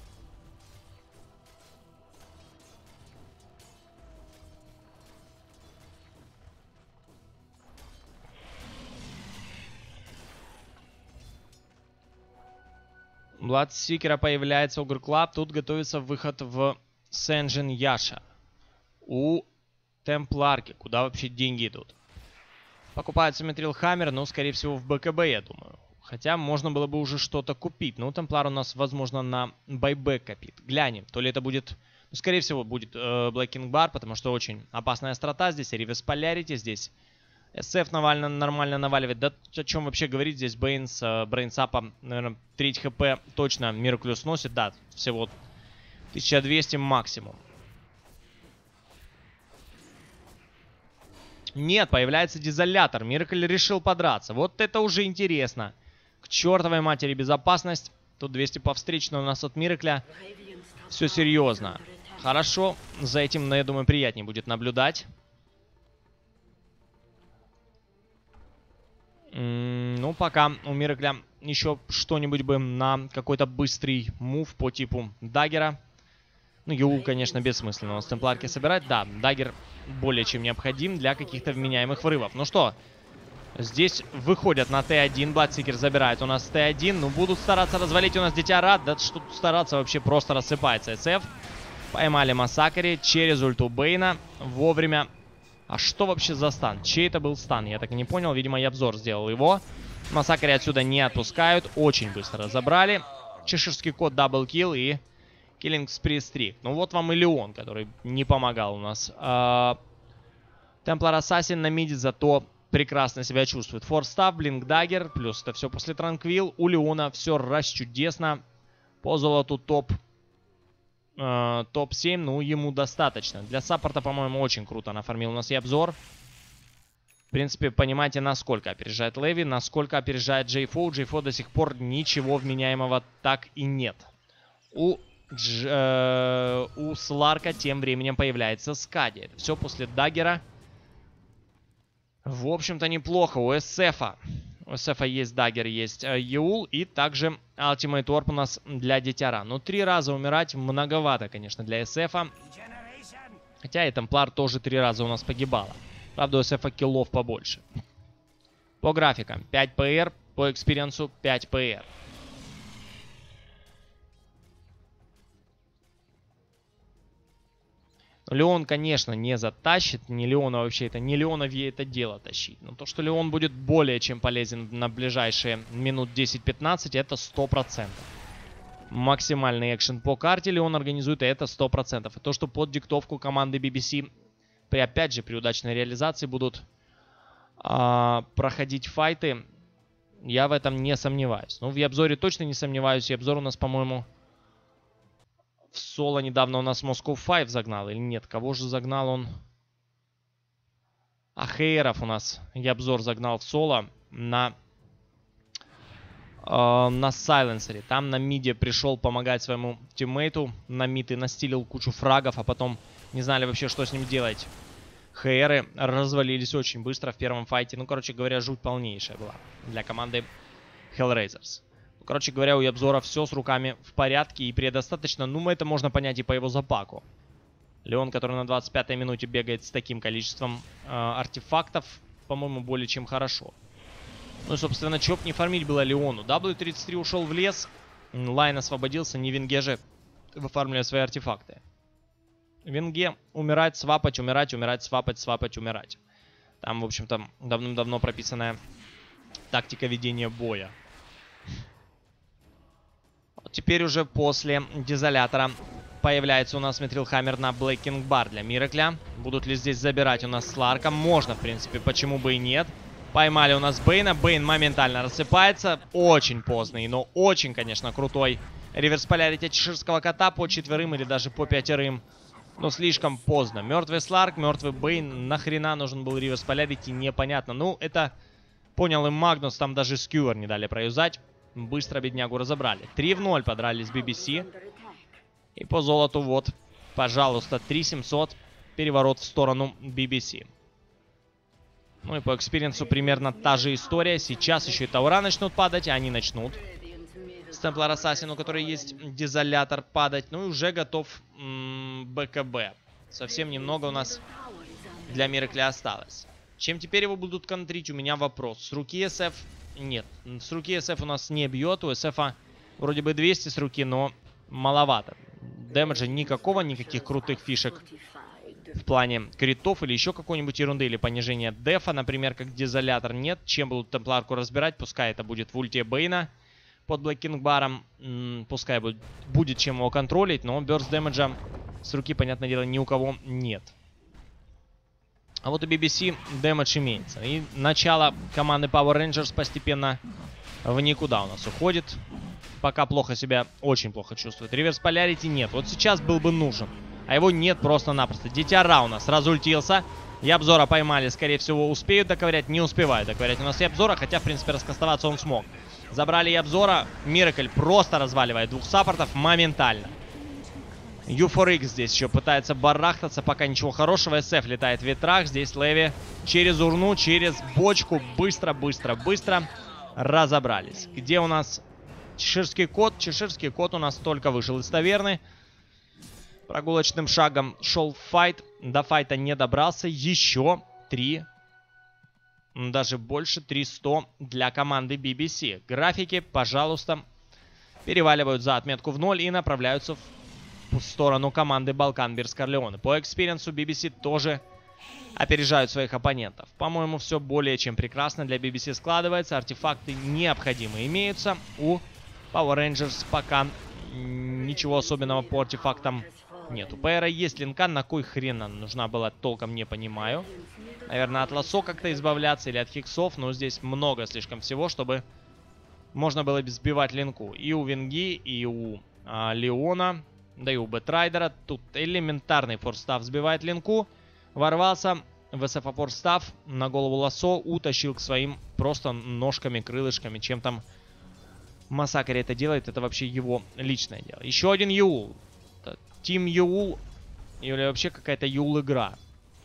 Бладсикера появляется Огр Клаб. Тут готовится выход в Сенджин Яша. У Темпларки. Куда вообще деньги идут? Покупается Митрил Хаммер, но, скорее всего, в БКБ, я думаю. Хотя можно было бы уже что-то купить. Но Темплар у нас, возможно, на байбек копит. Глянем. То ли это будет... Ну, скорее всего, будет э, Блэкинг Бар, потому что очень опасная острота здесь. Ривес Полярити здесь. эс эф нормально, нормально наваливает. Да о чем вообще говорить здесь? Бейн с э, Брейнсапом, наверное, треть хп точно Мираклю сносит. Да, всего тысяча двести максимум. Нет, появляется дизолятор. Миракль решил подраться. Вот это уже интересно. К чертовой матери безопасность. Тут двести по встречной у нас от Миракля. Все серьезно. Хорошо. За этим, я думаю, приятнее будет наблюдать. Ну, пока у Миракля еще что-нибудь бы на какой-то быстрый мув по типу даггера. Ну, Юл, конечно, бессмысленно. У нас темпларки собирать. Да, даггер более чем необходим для каких-то вменяемых врывов. Ну что, здесь выходят на Т один. Бладсикер забирает у нас Т один. Ну, будут стараться развалить у нас Дитя Рад. Да что тут стараться, вообще просто рассыпается эс эф. Поймали Массакри через ульту Бейна. Вовремя. А что вообще за стан? Чей это был стан? Я так и не понял. Видимо, я обзор сделал его. Массакри отсюда не отпускают. Очень быстро разобрали. Чеширский кот даблкилл и Киллинг Спри Стрик. Ну вот вам и Леон, который не помогал у нас. Темплар Ассасин на миде зато прекрасно себя чувствует. Форстав, Блинк Даггер. Плюс это все после Транквилл. У Леона все расчудесно. По золоту топ. Uh, топ семь, ну, ему достаточно. Для саппорта, по-моему, очень круто нафармил у нас и обзор. В принципе, понимаете, насколько опережает Леви, насколько опережает Джей Фо. У Джей Фо до сих пор ничего вменяемого так и нет. У, Дж, э, у Сларка тем временем появляется Скади. Это все после Даггера. В общем-то, неплохо. У эс эфа. У эс эфа есть Даггер, есть э, Юл. И также Ultimate Orb у нас для Дитяра. Но три раза умирать многовато, конечно, для эс эфа. Хотя и Темплар тоже три раза у нас погибала. Правда, у эс эфа киллов побольше. По графикам пять ПР, по экспириенсу пять ПР. Леон, конечно, не затащит. Не Леона вообще это. Не Леоновье это дело тащить. Но то, что Леон будет более чем полезен на ближайшие минут десять-пятнадцать, это сто процентов. Максимальный экшен по карте Леон организует, и это сто процентов. И то, что под диктовку команды би би си, при, опять же, при удачной реализации будут а, проходить файты, я в этом не сомневаюсь. Ну, в обзоре точно не сомневаюсь. И обзор у нас, по-моему... В соло недавно у нас Moscow пять загнал. Или нет? Кого же загнал он? А Хейров у нас Ябзор загнал в соло на, э, на сайленсере. Там на миде пришел помогать своему тиммейту. На мид и настилил кучу фрагов, а потом не знали вообще, что с ним делать. Хейры развалились очень быстро в первом файте. Ну, короче говоря, жуть полнейшая была для команды Hellraisers. Короче говоря, у Ябзора все с руками в порядке и предостаточно. Ну, это можно понять и по его запаку. Леон, который на двадцать пятой минуте бегает с таким количеством э, артефактов, по-моему, более чем хорошо. Ну, собственно, чё б не фармить было Леону. дабл ю тридцать три ушел в лес. Лайн освободился. Не Венге же выфармливая свои артефакты. Венге умирать, свапать, умирать, умирать, свапать, свапать, умирать. Там, в общем-то, давным-давно прописанная тактика ведения боя. Теперь уже после дизолятора появляется у нас Митрил Хаммер на Блэкинг Бар для Миракля. Будут ли здесь забирать у нас Сларка? Можно, в принципе, почему бы и нет. Поймали у нас Бейна. Бейн моментально рассыпается. Очень поздний, но очень, конечно, крутой реверс полярити чеширского кота по четверым или даже по пятерым. Но слишком поздно. Мертвый Сларк, мертвый Бейн. Нахрена нужен был реверс полярити, непонятно. Ну, это понял и Магнус, там даже скьюер не дали проюзать. Быстро беднягу разобрали. три в ноль подрались с би би си. И по золоту вот, пожалуйста, три семьсот. Переворот в сторону би би си. Ну и по экспириенсу примерно та же история. Сейчас еще и таура начнут падать, а они начнут. С Темплар Ассасину, у которой есть дезолятор, падать. Ну и уже готов м-м, бэ ка бэ. Совсем немного у нас для Миракля осталось. Чем теперь его будут контрить, у меня вопрос. С руки эс эф нет. С руки эс эф у нас не бьет. У эс эф вроде бы двести с руки, но маловато. Дэмэджа никакого, никаких крутых фишек в плане критов или еще какой-нибудь ерунды, или понижения дефа, например, как дезолятор, нет. Чем будут темпларку разбирать, пускай это будет в ульте Бейна под Блэккингбаром, пускай будет, будет чем его контролить, но бёрст дэмэджа с руки, понятное дело, ни у кого нет. А вот у би би си дэмэдж имеется. И начало команды Power Rangers постепенно в никуда у нас уходит. Пока плохо себя, очень плохо чувствует. Реверс полярити нет. Вот сейчас был бы нужен. А его нет просто-напросто. Дитя Ра у нас разультился. Ябзора поймали, скорее всего, успеют доковырять. Не успевают доковырять у нас Ябзора, хотя, в принципе, раскастоваться он смог. Забрали Ябзора. Миракль просто разваливает двух саппортов моментально. ю фор икс здесь еще пытается барахтаться, пока ничего хорошего. эс эф летает в ветрах. Здесь Леви через урну, через бочку. Быстро, быстро, быстро разобрались. Где у нас чеширский кот? Чеширский кот у нас только вышел из таверны. Прогулочным шагом шел файт. До файта не добрался. Еще три, даже больше, триста для команды би би си. Графики, пожалуйста, переваливают за отметку в ноль и направляются в сторону команды Балкан Бирс Корлеоне. По экспириенсу би би си тоже опережают своих оппонентов. По-моему, все более чем прекрасно для би би си складывается. Артефакты необходимые имеются. У Power Rangers пока ничего особенного по артефактам нет. У ПР есть линка. На кой хрен она нужна была, толком не понимаю. Наверное, от лосо как-то избавляться или от хиксов. Но здесь много слишком всего, чтобы можно было сбивать линку. И у Винги, и у а, Леона, да и у Бэтрайдера. Тут элементарный форстав сбивает линку. Ворвался в эс эф форстав на голову лосо. Утащил к своим просто ножками, крылышками. Чем там Массакре это делает, это вообще его личное дело. Еще один Юул. Тим Юул. Или вообще какая-то Юул игра.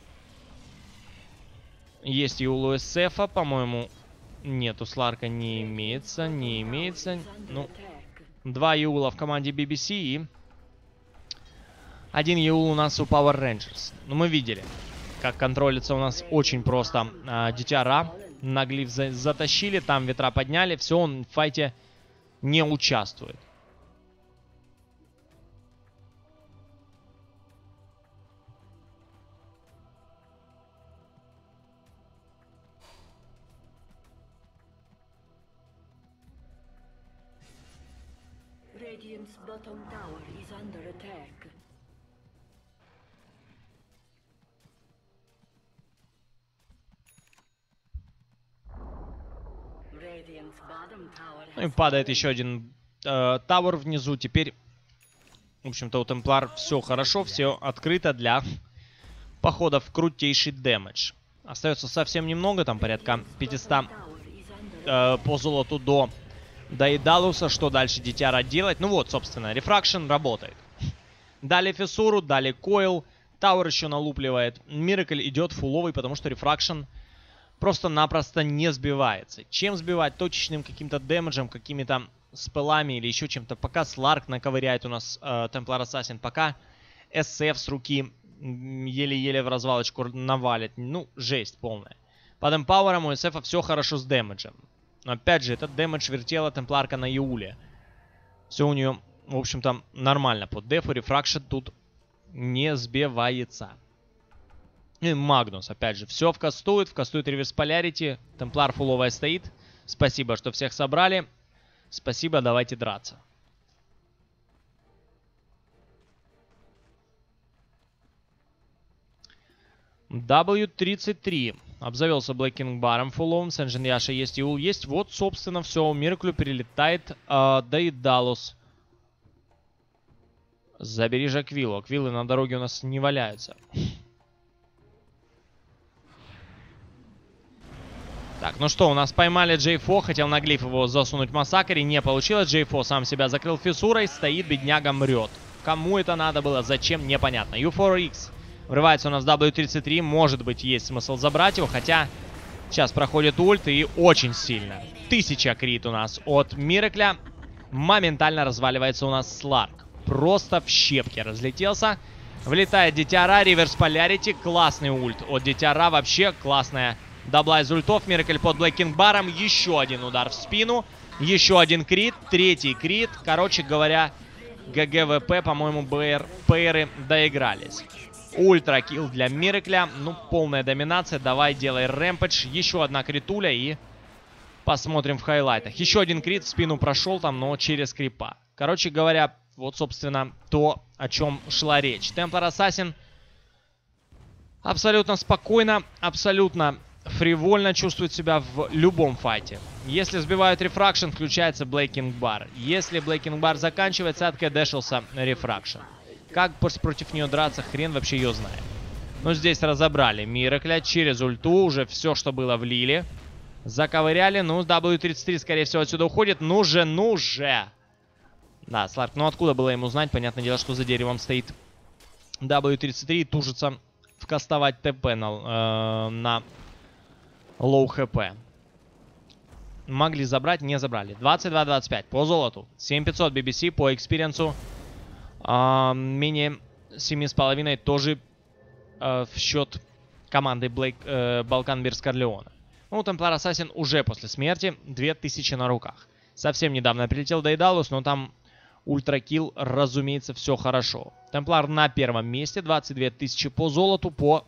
Есть Юул у эс эф, по-моему. Нет, у Сларка не имеется. Не имеется. Ну, два Юула в команде би би си и один Юул у нас у Power Rangers. Ну, мы видели, как контролится у нас очень просто а, Дитя Ра. На глиф за затащили, там ветра подняли. Все, он в файте не участвует. Radiant's bottom tower is under attack. Radiant's bottom tower Ну и падает еще один э, тавер внизу. Теперь, в общем-то, у Темплар все хорошо, все открыто для похода в крутейший дэмэдж. Остается совсем немного, там порядка пятьсот э, по золоту до Дейдалуса. Что дальше Дитя Ра делать? Ну вот, собственно, рефракшн работает. Дали Фиссуру, дали Койл. Тауэр еще налупливает. Миракль идет фуловый, потому что рефракшн просто-напросто не сбивается. Чем сбивать? Точечным каким-то дэмэджем, какими-то спеллами или еще чем-то. Пока Сларк наковыряет у нас Темплар Ассасин, пока эс эф с руки еле-еле в развалочку навалит. Ну, жесть полная. Под эмпауэром у эс эф все хорошо с дэмэджем. Но опять же, этот дэмэдж вертела Темпларка на Юуле. Все у нее, в общем-то, нормально. Под дефу рефракшн тут не сбивается. И Магнус, опять же, все вкастует. Вкастует реверс полярити. Темплар фуловая стоит. Спасибо, что всех собрали. Спасибо, давайте драться. дабл ю тридцать три. Обзавелся Блэккингбаром фуловым. С Энджин Яша есть, Юул есть. Вот, собственно, все. Мираклю перелетает э, Дейдалус. Забери же Аквилу. Аквилы на дороге у нас не валяются. Так, ну что, у нас поймали Джей Фо. Хотел на глиф его засунуть в массакре. Не получилось. Джей Фо сам себя закрыл фиссурой. Стоит, бедняга, мрет. Кому это надо было, зачем, непонятно. ю фор икс врывается у нас в дабл ю тридцать три. Может быть, есть смысл забрать его. Хотя сейчас проходит ульт и очень сильно. Тысяча крит у нас от Миракля. Моментально разваливается у нас Сларк. Просто в щепки разлетелся. Влетает Дитя Ра, реверс полярити. Классный ульт от Дитя Ра. Вообще классная дабла из ультов. Миракль под Блэкинг Баром. Еще один удар в спину. Еще один крит. Третий крит. Короче говоря, ГГВП, по-моему, ПРы доигрались. Ультракилл для Миракля. Ну, полная доминация. Давай, делай рэмпэдж. Еще одна критуля и посмотрим в хайлайтах. Еще один крит в спину прошел там, но через крипа. Короче говоря, вот, собственно, то, о чем шла речь. Темплар Ассасин абсолютно спокойно, абсолютно фривольно чувствует себя в любом файте. Если сбивают рефракшн, включается Блэкинг Бар. Если Блэкинг Бар заканчивается, откэдэшился рефракшн. Как против нее драться, хрен вообще ее знает. Но здесь разобрали Миракля через ульту, уже все, что было, влили. Заковыряли, ну, дабл ю тридцать три, скорее всего, отсюда уходит. Ну же, ну же! Да, Сларк, ну откуда было ему знать? Понятное дело, что за деревом стоит дабл ю тридцать три и тужится вкастовать ТП на, э, на лоу хп. Могли забрать, не забрали. двадцать два двадцать пять по золоту. семь пятьсот би би си по экспириенсу. Э, менее семь с половиной тоже э, в счет команды Блейк, э, Балкан Бирс Корлеона. Ну, Темплар Ассасин уже после смерти две тысячи на руках. Совсем недавно прилетел Дейдалус, но там ультракилл, разумеется, все хорошо. Темплар на первом месте, двадцать две тысячи по золоту, по...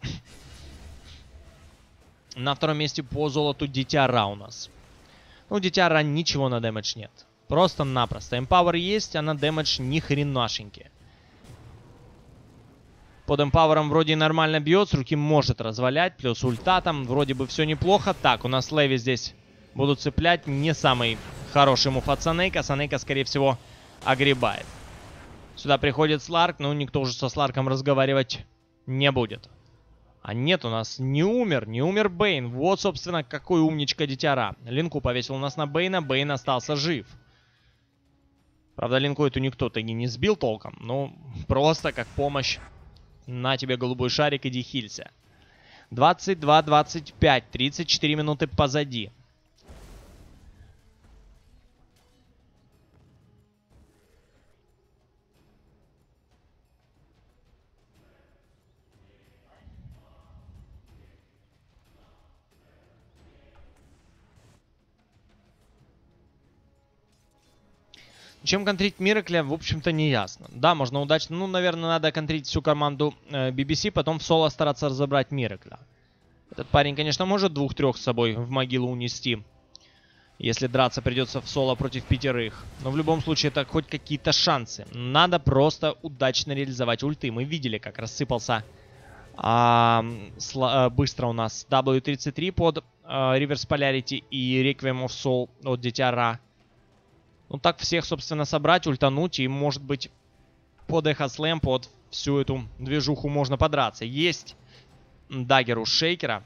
На втором месте по золоту Дитя Ра у нас. Ну, Дитя Ра ничего на дэмэдж нет. Просто-напросто. Эмпауэр есть, а на дэмэдж ни хренашеньки. Под эмпауэром вроде нормально бьет, с руки может развалять, плюс ульта там, вроде бы все неплохо. Так, у нас Леви здесь будут цеплять, не самый хороший мув от Санейка. Санейка, скорее всего, огребает. Сюда приходит Сларк, но никто уже со Сларком разговаривать не будет. А нет, у нас не умер, не умер Бейн. Вот, собственно, какой умничка Дитя Ра. Линку повесил у нас на Бейна, Бейн остался жив. Правда, линку эту никто-то и не сбил толком, но просто как помощь. На тебе голубой шарик, иди хилься. двадцать два двадцать пять, тридцать четыре минуты позади. Чем контрить Миракля, в общем-то, не ясно. Да, можно удачно. Ну, наверное, надо контрить всю команду э, би би си, потом в соло стараться разобрать Миракля. Этот парень, конечно, может двух-трех с собой в могилу унести. Если драться придется в соло против пятерых. Но в любом случае, это хоть какие-то шансы. Надо просто удачно реализовать ульты. Мы видели, как рассыпался а, сла, а, быстро у нас дабл ю тридцать три под а, Reverse Polarity и Requiem of Soul от Дитя Ра. Ну так всех, собственно, собрать, ультануть, и, может быть, под Эхо Слэм, под всю эту движуху можно подраться. Есть даггер у Шейкера.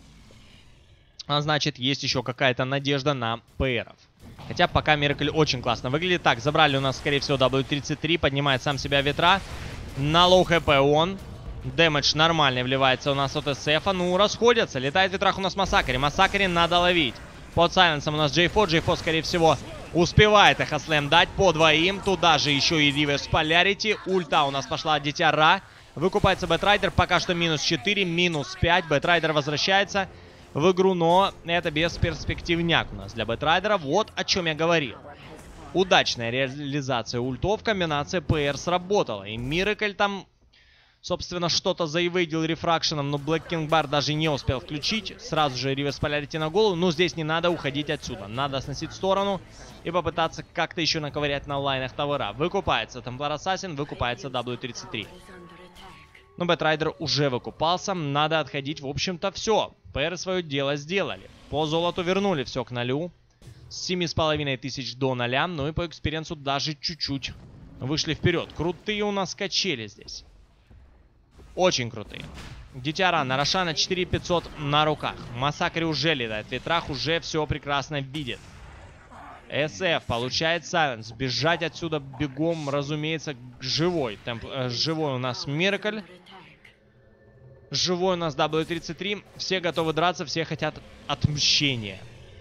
А значит, есть еще какая-то надежда на ПРов. Хотя пока Миракль очень классно выглядит. Так, забрали у нас, скорее всего, дабл ю тридцать три. Поднимает сам себя ветра. На лоу хп он. Дэмэдж нормальный вливается у нас от эс эфа. Ну, расходятся. Летает в ветрах у нас Массакри. Массакри надо ловить. Под сайленсом у нас Джей Фо. Джей Фо, скорее всего, успевает Эхо Слэм дать по двоим. Туда же еще и Reverse Polarity. Ульта у нас пошла от Дитя Ра. Выкупается Бэтрайдер. Пока что минус четыре, минус пять. Бэтрайдер возвращается в игру, но это бесперспективняк у нас для Бэтрайдера. Вот о чем я говорил. Удачная реализация ультов. Комбинация ПР сработала. И Миракль там, собственно, что-то заивейдил рефракшеном, но Блэкинг Бар даже не успел включить. Сразу же Reverse Polarity на голову. Но здесь не надо уходить отсюда. Надо сносить в сторону и попытаться как-то еще наковырять на лайнах товара. Выкупается Темплар Ассасин, выкупается дабл ю тридцать три. Но Бэтрайдер уже выкупался. Надо отходить. В общем-то, все. ПР свое дело сделали. По золоту вернули все к нулю. С семи с половиной тысяч до ноля. Ну и по экспириенсу даже чуть-чуть вышли вперед. Крутые у нас качели здесь. Очень крутые. Дитя на Рошана четыре тысячи пятьсот на руках. Массакр уже летает в ветрах, уже все прекрасно видит. эс эф получает сайленс. Бежать отсюда бегом, разумеется, живой. Темп, э, живой у нас Миракль. Живой у нас дабл ю тридцать три. Все готовы драться, все хотят отмщения.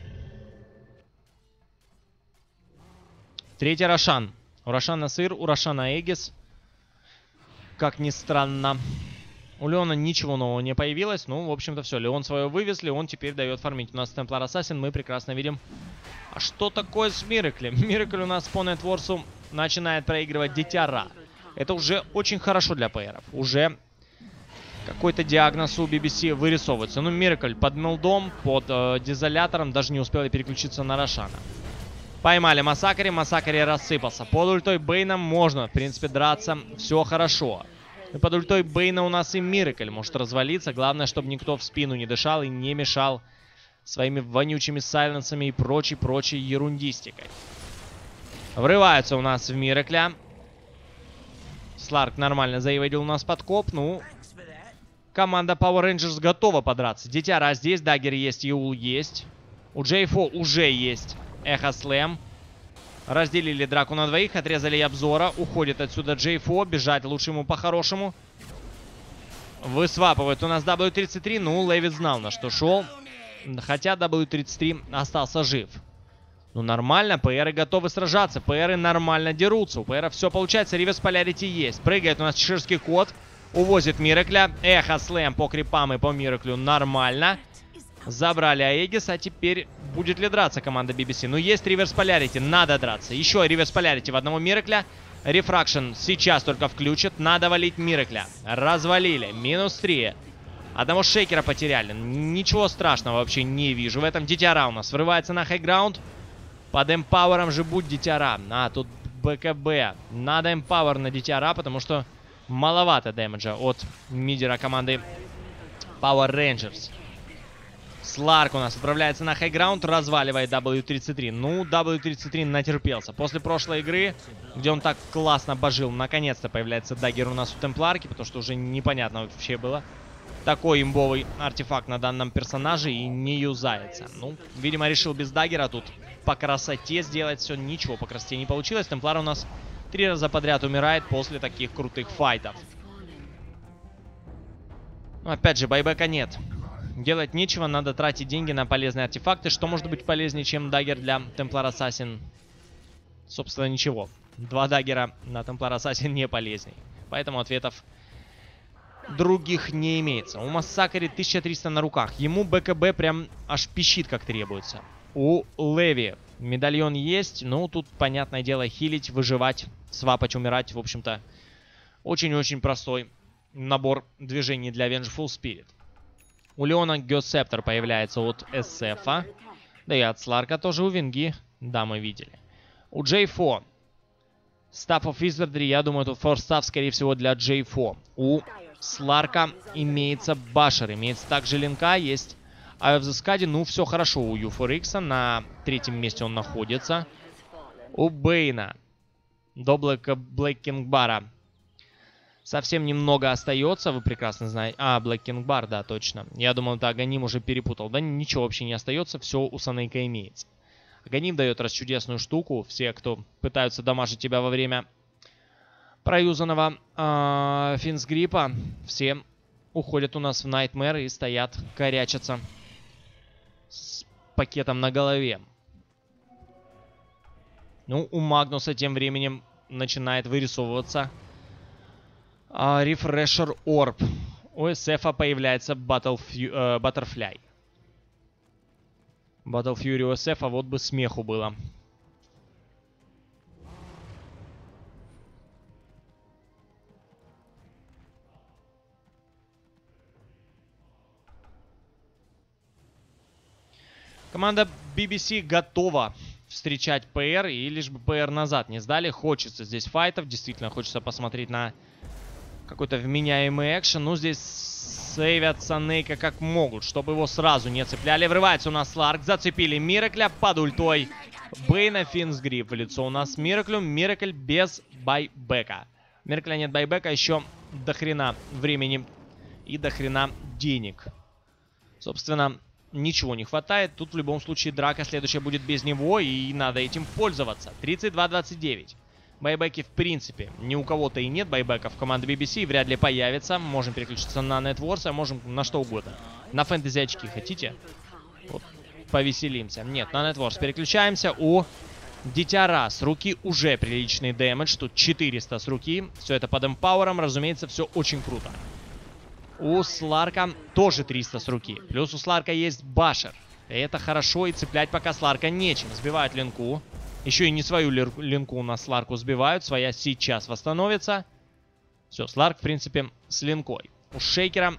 Третий Рошан. У Рошана Сыр, у Рошана Эгис. Как ни странно. У Леона ничего нового не появилось. Ну, в общем-то, все. Леон свое вывез, Леон теперь дает фармить. У нас Темплар Ассасин, мы прекрасно видим. А что такое с Мираклем? Миракль у нас по нетворсу начинает проигрывать Дитя Ра. Это уже очень хорошо для ПРов. Уже какой-то диагноз у би би си вырисовывается. Ну, Миракль под мелдом, под э, дизолятором, даже не успел переключиться на Рошана. Поймали Массакри, Массакри рассыпался. Под ультой Бейна можно, в принципе, драться. Все хорошо. И под ультой Бейна у нас и Миракль может развалиться. Главное, чтобы никто в спину не дышал и не мешал своими вонючими сайленсами и прочей-прочей ерундистикой. Врываются у нас в Миракля. Сларк нормально заеводил у нас подкоп. Ну, команда Power Rangers готова подраться. Дитяра здесь, Даггер есть, Юл есть. У джей эф о уже есть Эхо Слэм. Разделили драку на двоих, отрезали обзора. Уходит отсюда джей эф о. Бежать лучше ему по-хорошему. Высвапывает у нас дабл ю тридцать три. Ну, Левит знал, на что шел. Хотя дабл ю тридцать три остался жив. Ну, нормально, ПРы готовы сражаться. ПРы нормально дерутся. У ПРов все получается. Ривес Полярити есть. Прыгает у нас чеширский кот. Увозит Миракля. Эхо Слэм по крипам и по Мираклю нормально. Забрали Аегис, а теперь будет ли драться команда би би си? Ну, есть Риверс Полярити, надо драться. Еще Риверс Полярити в одного Миракля. Рефракшн сейчас только включит. Надо валить Миракля. Развалили. Минус три. Одного шейкера потеряли. Ничего страшного вообще не вижу. В этом Дитяра у нас врывается на хайграунд. Под эмпауэром же будь Дитяра. А, тут бэ ка бэ. Надо эмпауэр на Дитяра, потому что маловато дэмэджа от мидера команды Power Rangers. Сларк у нас отправляется на хайграунд, разваливает дабл ю тридцать три. Ну, дабл ю тридцать три натерпелся. После прошлой игры, где он так классно божил, наконец-то появляется Даггер у нас у Темпларки, потому что уже непонятно вообще было. Такой имбовый артефакт на данном персонаже и не юзается. Ну, видимо, решил без Даггера тут по красоте сделать все. Ничего по красоте не получилось. Темплар у нас три раза подряд умирает после таких крутых файтов. Но опять же, байбека нет. Делать нечего, надо тратить деньги на полезные артефакты. Что может быть полезнее, чем Даггер для Темплар Ассасин? Собственно, ничего. Два Даггера на Темплар Ассасин не полезней. Поэтому ответов других не имеется. У Массакри тысяча триста на руках. Ему бэ ка бэ прям аж пищит, как требуется. У Леви медальон есть. Ну, тут, понятное дело, хилить, выживать, свапать, умирать. В общем-то, очень-очень простой набор движений для Vengeful Spirit. У Леона Гёсептор появляется от эс эф. -а. Да и от Сларка тоже у Винги. Да, мы видели. У джей эф о Staff of Wizardry, я думаю, тут Force Staff, скорее всего, для джей эф о. У Сларка имеется Башер, имеется также Линка, есть Eye of the Skadi. Ну, все хорошо у ю фор икс, на третьем месте он находится. У Бейна до Блэк, Блэк Кингбара совсем немного остается, вы прекрасно знаете. А, Блэк Кингбар, да, точно. Я думал, да, Аганим уже перепутал. Да ничего вообще не остается, все у Санейка имеется. Аганим дает раз чудесную штуку. Все, кто пытаются дамажить тебя во время проюзанного э, финсгриппа, все уходят у нас в Найтмэр и стоят, корячатся с пакетом на голове. Ну, у Магнуса тем временем начинает вырисовываться Рефрешер Орб. У эс эф появляется Battlefu- э, Butterfly. Battle Fury у эс эф, вот бы смеху было. Команда би би си готова встречать ПР, и лишь бы ПР назад не сдали. Хочется здесь файтов, действительно хочется посмотреть на какой-то вменяемый экшен. Ну, здесь сейвят Санейка как могут, чтобы его сразу не цепляли. Врывается у нас Сларк, зацепили Миракля под ультой. Бейна Финсгрип в лицо у нас Мираклю. Миракль без байбека. Миракля нет байбека, еще до хрена времени и до хрена денег. Собственно, ничего не хватает. Тут в любом случае драка следующая будет без него, и надо этим пользоваться. тридцать два двадцать девять. Байбеки в принципе ни у кого-то и нет байбеков в команде би би си, вряд ли появится. Можем переключиться на Netwars, а можем на что угодно. На фэнтези очки хотите? Вот, повеселимся. Нет, на Netwars переключаемся. У Дитяра с руки уже приличный дэмэдж. Тут четыреста с руки. Все это под эмпауэром. Разумеется, все очень круто. У Сларка тоже триста с руки. Плюс у Сларка есть башер. И это хорошо, и цеплять пока Сларка нечем. Сбивают линку. Еще и не свою линку у нас Сларку сбивают. Своя сейчас восстановится. Все, Сларк, в принципе, с линкой. У Шейкера...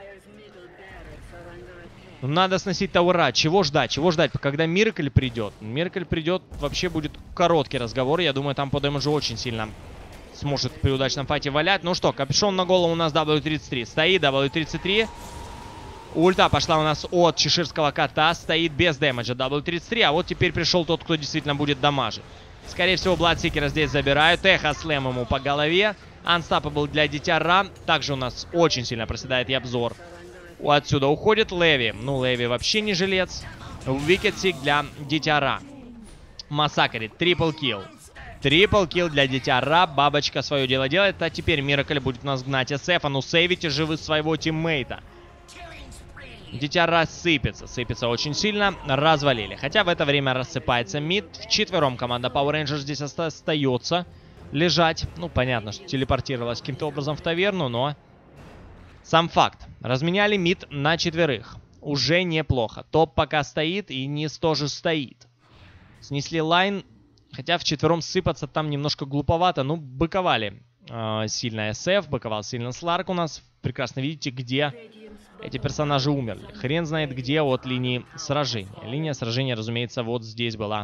Ну, надо сносить Таура. Чего ждать? Чего ждать, когда Миракль придет? Миракль придет, вообще будет короткий разговор. Я думаю, там по дэмэджу очень сильно сможет при удачном файте валять. Ну что, капюшон на голову у нас дабл ю тридцать три. Стоит дабл ю тридцать три. Ульта пошла у нас от чеширского кота. Стоит без дэмэджа дабл ю тридцать три. А вот теперь пришел тот, кто действительно будет дамажить. Скорее всего, Бладсикера здесь забирают. Эхо слэм ему по голове. Unstoppable для Дитяра. Также у нас очень сильно проседает и обзор. Отсюда уходит Леви. Ну, Леви вообще не жилец. Викетсик для Дитяра. Массакрит. Трипл килл. Трипл килл для Дитяра. Бабочка свое дело делает. А теперь Миракль будет нас гнать эс эф. А ну, сейвите же вы своего тиммейта. Дитяра сыпется. Сыпется очень сильно. Развалили. Хотя в это время рассыпается мид. Вчетвером команда Power Rangers здесь остается лежать. Ну, понятно, что телепортировалась каким-то образом в таверну, но... Сам факт. Разменяли мид на четверых. Уже неплохо. Топ пока стоит, и низ тоже стоит. Снесли лайн. Хотя вчетвером сыпаться там немножко глуповато. Ну, быковали э, сильно эс эф, быковал сильно Сларк у нас. Прекрасно видите, где эти персонажи умерли. Хрен знает где от линии сражения. Линия сражения, разумеется, вот здесь была.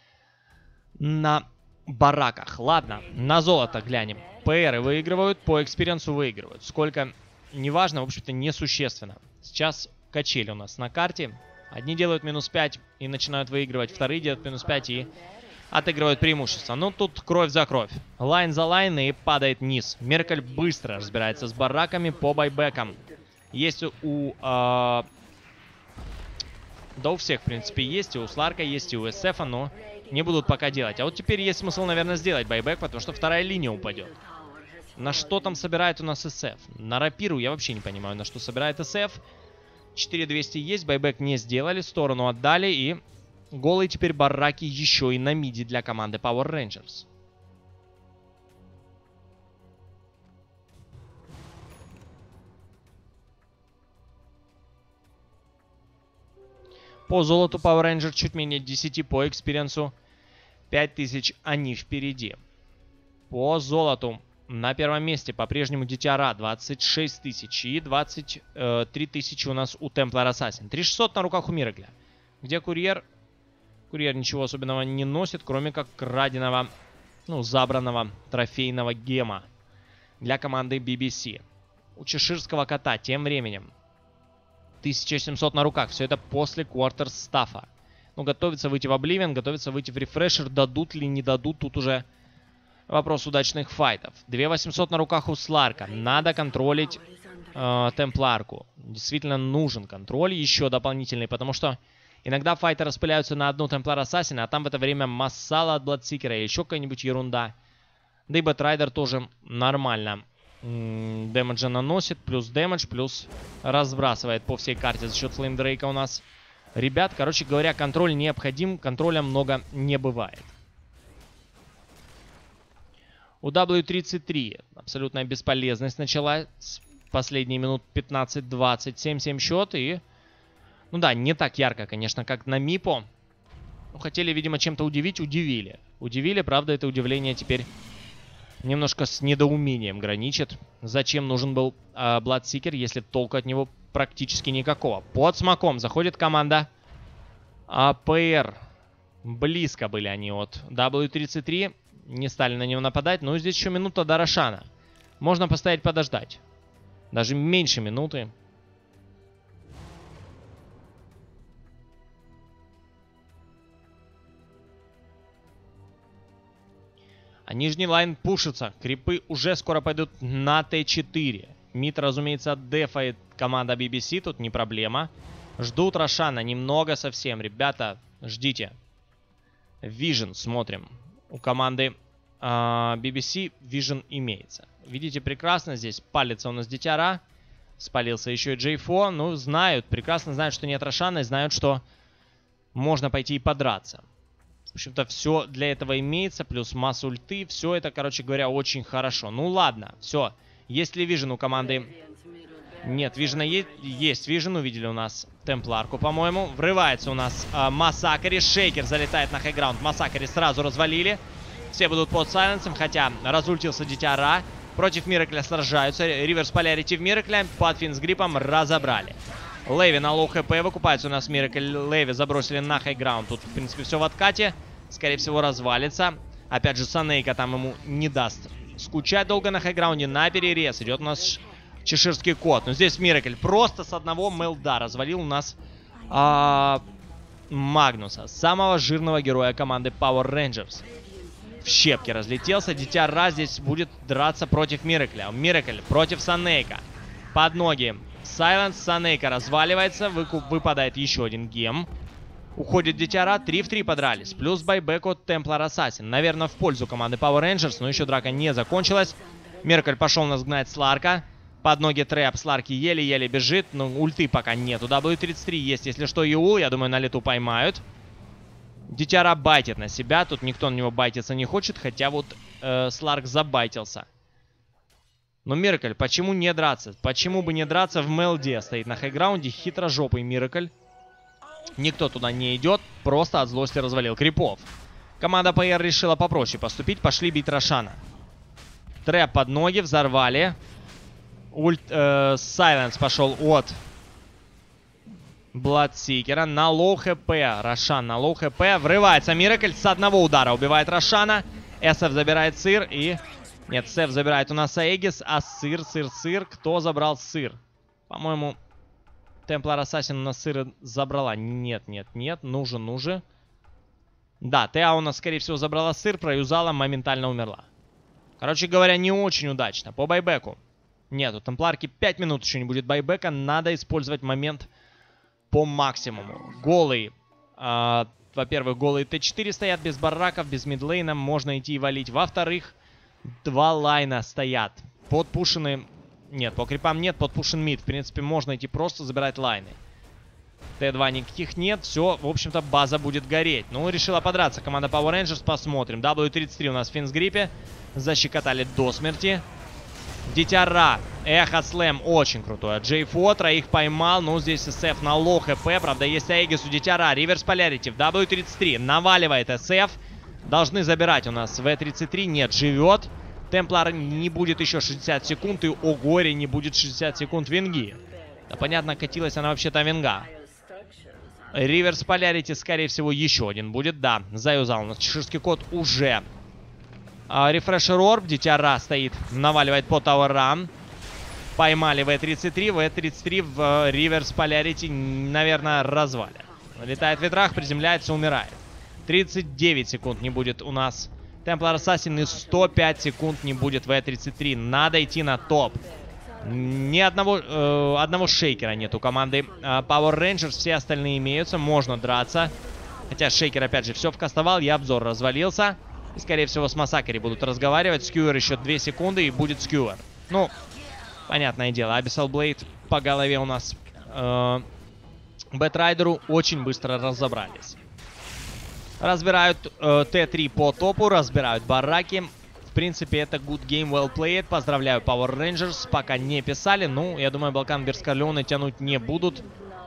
На бараках. Ладно, на золото глянем. ПРы выигрывают, по экспириенсу выигрывают. Сколько... Неважно, в общем-то, несущественно. Сейчас качели у нас на карте. Одни делают минус пять и начинают выигрывать. Вторые делают минус пять и отыгрывают преимущество. Ну, тут кровь за кровь. Лайн за лайн и падает низ. Миракль быстро разбирается с бараками по байбекам. Есть у... Э... Да у всех, в принципе, есть. И у Сларка есть, и у эс эфа, но не будут пока делать. А вот теперь есть смысл, наверное, сделать байбек, потому что вторая линия упадет. На что там собирает у нас эс эф? На рапиру я вообще не понимаю, на что собирает эс эф. четыре двести есть, байбек не сделали, сторону отдали. И голые теперь бараки еще и на миди для команды Power Rangers. По золоту Power Ranger чуть менее десяти, по экспириенсу пять тысяч они впереди. По золоту... На первом месте по-прежнему Дитяра двадцать шесть тысяч и двадцать три тысячи у нас у Templar Assassin. три шестьсот на руках у Миракля. Где курьер? Курьер ничего особенного не носит, кроме как краденого, ну, забранного трофейного гема для команды би би си. У чеширского кота тем временем тысяча семьсот на руках. Все это после квартерс стафа. Ну, готовится выйти в Обливион, готовится выйти в Рефрешер. Дадут ли, не дадут, тут уже... Вопрос удачных файтов. две тысячи восемьсот на руках у Сларка. Надо контролить э, Темпларку. Действительно нужен контроль еще дополнительный, потому что иногда файты распыляются на одну Темплар Ассасина, а там в это время массала от Бладсикера или еще какая-нибудь ерунда. Да и Бэтрайдер тоже нормально м-м, дэмэджа наносит. Плюс дэмэдж, плюс разбрасывает по всей карте за счет Флеймдрейка у нас. Ребят, короче говоря, контроль необходим. Контроля много не бывает. У дабл ю тридцать три абсолютная бесполезность началась. Последние минут пятнадцать-двадцать. семь семь счет. И, ну да, не так ярко, конечно, как на Мипо. Ну, хотели, видимо, чем-то удивить. Удивили. Удивили, правда, это удивление теперь немножко с недоумением граничит. Зачем нужен был э, Бладсикер, если толку от него практически никакого. Под смоком заходит команда а пэ эр. Близко были они от дабл ю тридцать три. Не стали на него нападать. Но здесь еще минута до Рошана. Можно постоять, подождать. Даже меньше минуты. А нижний лайн пушится. Крипы уже скоро пойдут на тэ четыре. Мид, разумеется, дефает команда би би си. Тут не проблема. Ждут Рошана. Немного совсем. Ребята, ждите. Vision смотрим. У команды э, би би си Vision имеется. Видите, прекрасно здесь палится у нас Дитяра. Спалился еще и джей фор. Ну, знают, прекрасно знают, что нет Рошана. И знают, что можно пойти и подраться. В общем-то, все для этого имеется. Плюс масса ульты. Все это, короче говоря, очень хорошо. Ну, ладно, все. Есть ли Vision у команды? Нет, Vision есть. Есть Vision. Увидели у нас Темпларку, по-моему. Врывается у нас э, Массакри. Шейкер залетает на хайграунд. Массакри сразу развалили. Все будут под сайленсом. Хотя разультился Дитяра. Против Миракля сражаются. Риверс Полярити в Миракля. Патфин с гриппом разобрали. Леви на лоу хп. Выкупается у нас Миракль. Леви забросили на хайграунд. Тут, в принципе, все в откате. Скорее всего, развалится. Опять же, Санейка там ему не даст скучать долго на хайграунде. На перерез идет у нас чеширский кот. Но здесь Миракль просто с одного мелда развалил у нас а, Магнуса. Самого жирного героя команды Power Rangers. В щепки разлетелся. Дитяра здесь будет драться против Миракля. Миракль против Санейка. Под ноги. Сайленс. Санейка разваливается. Выкуп, выпадает еще один гем. Уходит Дитяра. три в три подрались. Плюс байбек от Темплар Ассасин. Наверное, в пользу команды Power Rangers. Но еще драка не закончилась. Миракль пошел нас гнать Сларка. Под ноги трэп. Сларки еле-еле бежит. Но ульты пока нету. дабл ю тридцать три есть. Если что, ю. Я думаю, на лету поймают. Дитяра байтит на себя. Тут никто на него байтиться не хочет. Хотя вот э, Сларк забайтился. Но Миракль, почему не драться? Почему бы не драться? В мелде стоит на хайграунде. Хитрожопый Миракль. Никто туда не идет. Просто от злости развалил крипов. Команда пэ эр решила попроще поступить. Пошли бить Рошана. Трэп под ноги. Взорвали. Ульт... Э, Сайленс пошел от Бладсикера. На лоу хп. Рошан на лоу хп. Врывается Миракль. С одного удара убивает Рошана. эс эф забирает сыр. И... Нет, Сеф забирает у нас Аегис. А сыр, сыр, сыр. Кто забрал сыр? По-моему... Темплар Ассасин у нас сыр забрала. Нет, нет, нет. Нужен, нужен. Да, Теа у нас, скорее всего, забрала сыр, проюзала, моментально умерла. Короче говоря, не очень удачно. По байбеку. Нет, у Темпларки пять минут еще не будет байбека. Надо использовать момент по максимуму. Голый. Э, Во-первых, голые тэ четыре стоят без барраков, без мидлейна. Можно идти и валить. Во-вторых, два лайна стоят. Подпушены... Нет, по крипам нет, подпушен мид. В принципе, можно идти просто забирать лайны. тэ два никаких нет. Все, в общем-то, база будет гореть. Ну, решила подраться команда Power Rangers. Посмотрим. дабл ю тридцать три у нас в финсгриппе. Защекотали до смерти. Дитяра. Эхо Слэм очень крутой. джей фор троих поймал. Ну, здесь эс эф на лоу хп. Правда, есть Аегис у Дитяра. Риверс Полярити в дабл ю тридцать три. Наваливает эс эф. Должны забирать у нас вэ тридцать три. Нет, живет. Темплар не будет еще шестьдесят секунд. И о горе, не будет шестьдесят секунд винги. Да, понятно, катилась она вообще-то винга. Риверс Полярити, скорее всего, еще один будет. Да, заюзал у нас чеширский кот уже. Рефрешер Орб. Дитяра стоит, наваливает по тауэрам. Поймали вэ тридцать три. вэ тридцать три в Риверс Полярити, наверное, развалит. Летает в ветрах, приземляется, умирает. тридцать девять секунд не будет у нас Темплар Ассасин, и сто пять секунд не будет вэ тридцать три. Надо идти на топ. Ни одного, э, одного шейкера нет у команды э, Power Rangers. Все остальные имеются. Можно драться. Хотя шейкер, опять же, все вкастовал. И обзор развалился. И, скорее всего, с Массакри будут разговаривать. Скьюер еще две секунды, и будет Скьюер. Ну, понятное дело. Abyssal Blade по голове у нас э, Бэтрайдеру очень быстро разобрались. Разбирают э, тэ три по топу, разбирают бараки. В принципе, это good game, well played. Поздравляю Power Rangers. Пока не писали. Ну, я думаю, Балкан Берскалёны тянуть не будут.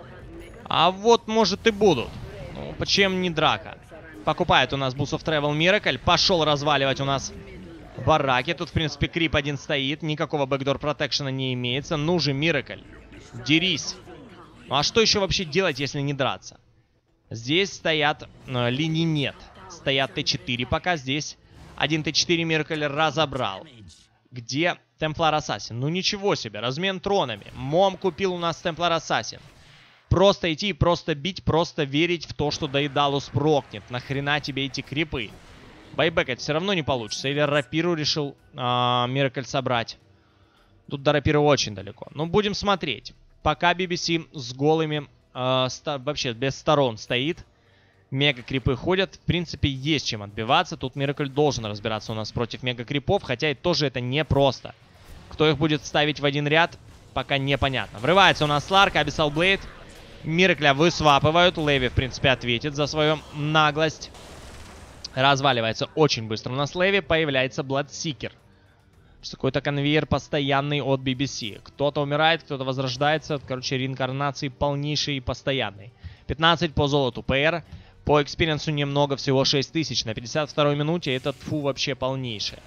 А вот, может, и будут. Ну, почему не драка? Покупает у нас Boots of Travel Miracle. Пошел разваливать у нас бараки. Тут, в принципе, крип один стоит. Никакого бэкдор протекшена не имеется. Ну же, Miracle. Дерись. Ну, а что еще вообще делать, если не драться? Здесь стоят... Э, линий нет. Стоят тэ четыре пока. Здесь один тэ четыре Miracle разобрал. Где Темплар Ассасин? Ну ничего себе. Размен тронами. Мом купил у нас Темплар Ассасин. Просто идти, просто бить, просто верить в то, что Дейдалус прокнет. Нахрена тебе эти крипы? Байбекать все равно не получится. Или рапиру решил а, Miracle собрать. Тут до рапиры очень далеко. Ну, будем смотреть. Пока би би си с голыми, а, ста, вообще без сторон стоит. Мега-крипы ходят. В принципе, есть чем отбиваться. Тут Miracle должен разбираться у нас против мега-крипов. Хотя и тоже это непросто. Кто их будет ставить в один ряд, пока непонятно. Врывается у нас Сларк, Abyssal Blade. Миракля высвапывают. Леви, в принципе, ответит за свою наглость. Разваливается очень быстро у нас Леви. Появляется Bloodseeker. Какой-то конвейер постоянный от би би си. Кто-то умирает, кто-то возрождается. Короче, реинкарнации полнейший и постоянный. пятнадцать по золоту. ПР. По экспириенсу немного, всего шесть тысяч. На пятьдесят второй минуте этот фу вообще полнейшее.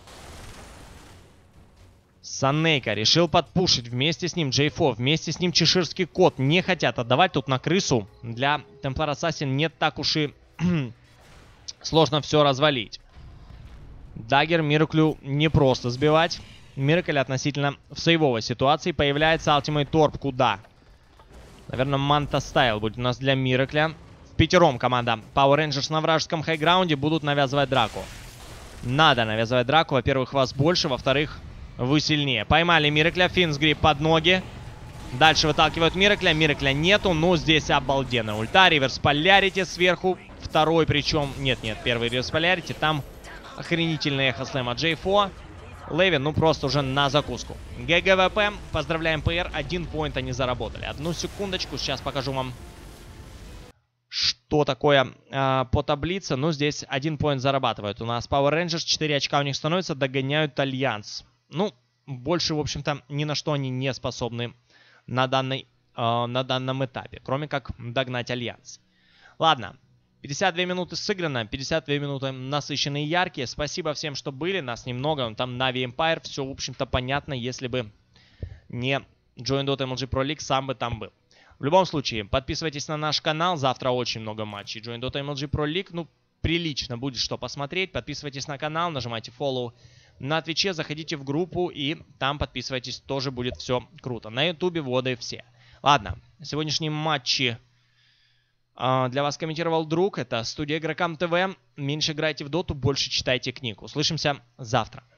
Санейка решил подпушить. Вместе с ним Джейфо. Вместе с ним Чеширский Кот. Не хотят отдавать тут на крысу. Для Templar Assassin не так уж и сложно все развалить. Даггер Мираклю не просто сбивать. Миракль относительно в сейвовой ситуации. Появляется Ultimate Torp. Куда? Наверное, Манта Стайл будет у нас для Миракля. В пятером команда Power Rangers на вражеском хайграунде будут навязывать драку. Надо навязывать драку. Во-первых, вас больше. Во-вторых, вы сильнее. Поймали Миракля. Финсгрип под ноги. Дальше выталкивают Миракля. Миракля нету. Но здесь обалденно. Ульта. Реверс Полярити сверху. Второй причем... Нет-нет, первый Реверс Полярити. Там охренительный эхо слэма Джейфо. Леви, ну просто уже на закуску. ГГВП. Поздравляем ПР. Один поинт они заработали. Одну секундочку. Сейчас покажу вам, что такое э, по таблице. Ну, здесь один поинт зарабатывают. У нас Power Rangers. четыре очка у них становится. Догоняют Альянс. Ну, больше, в общем-то, ни на что они не способны на, данной, э, на данном этапе. Кроме как догнать Альянс. Ладно. пятьдесят две минуты сыграно, пятьдесят две минуты насыщенные и яркие. Спасибо всем, что были. Нас немного. Там Na'Vi Empire. Все, в общем-то, понятно. Если бы не Join Dota эм эл джи Pro League, сам бы там был. В любом случае, подписывайтесь на наш канал. Завтра очень много матчей Join Dota эм эл джи Pro League. Ну, прилично будет что посмотреть. Подписывайтесь на канал, нажимайте follow на Твиче, заходите в группу и там подписывайтесь. Тоже будет все круто. На Ютубе вводы все. Ладно, сегодняшние матчи для вас комментировал друг. Это студия Игрокам ТВ. Меньше играйте в доту, больше читайте книгу. Услышимся завтра.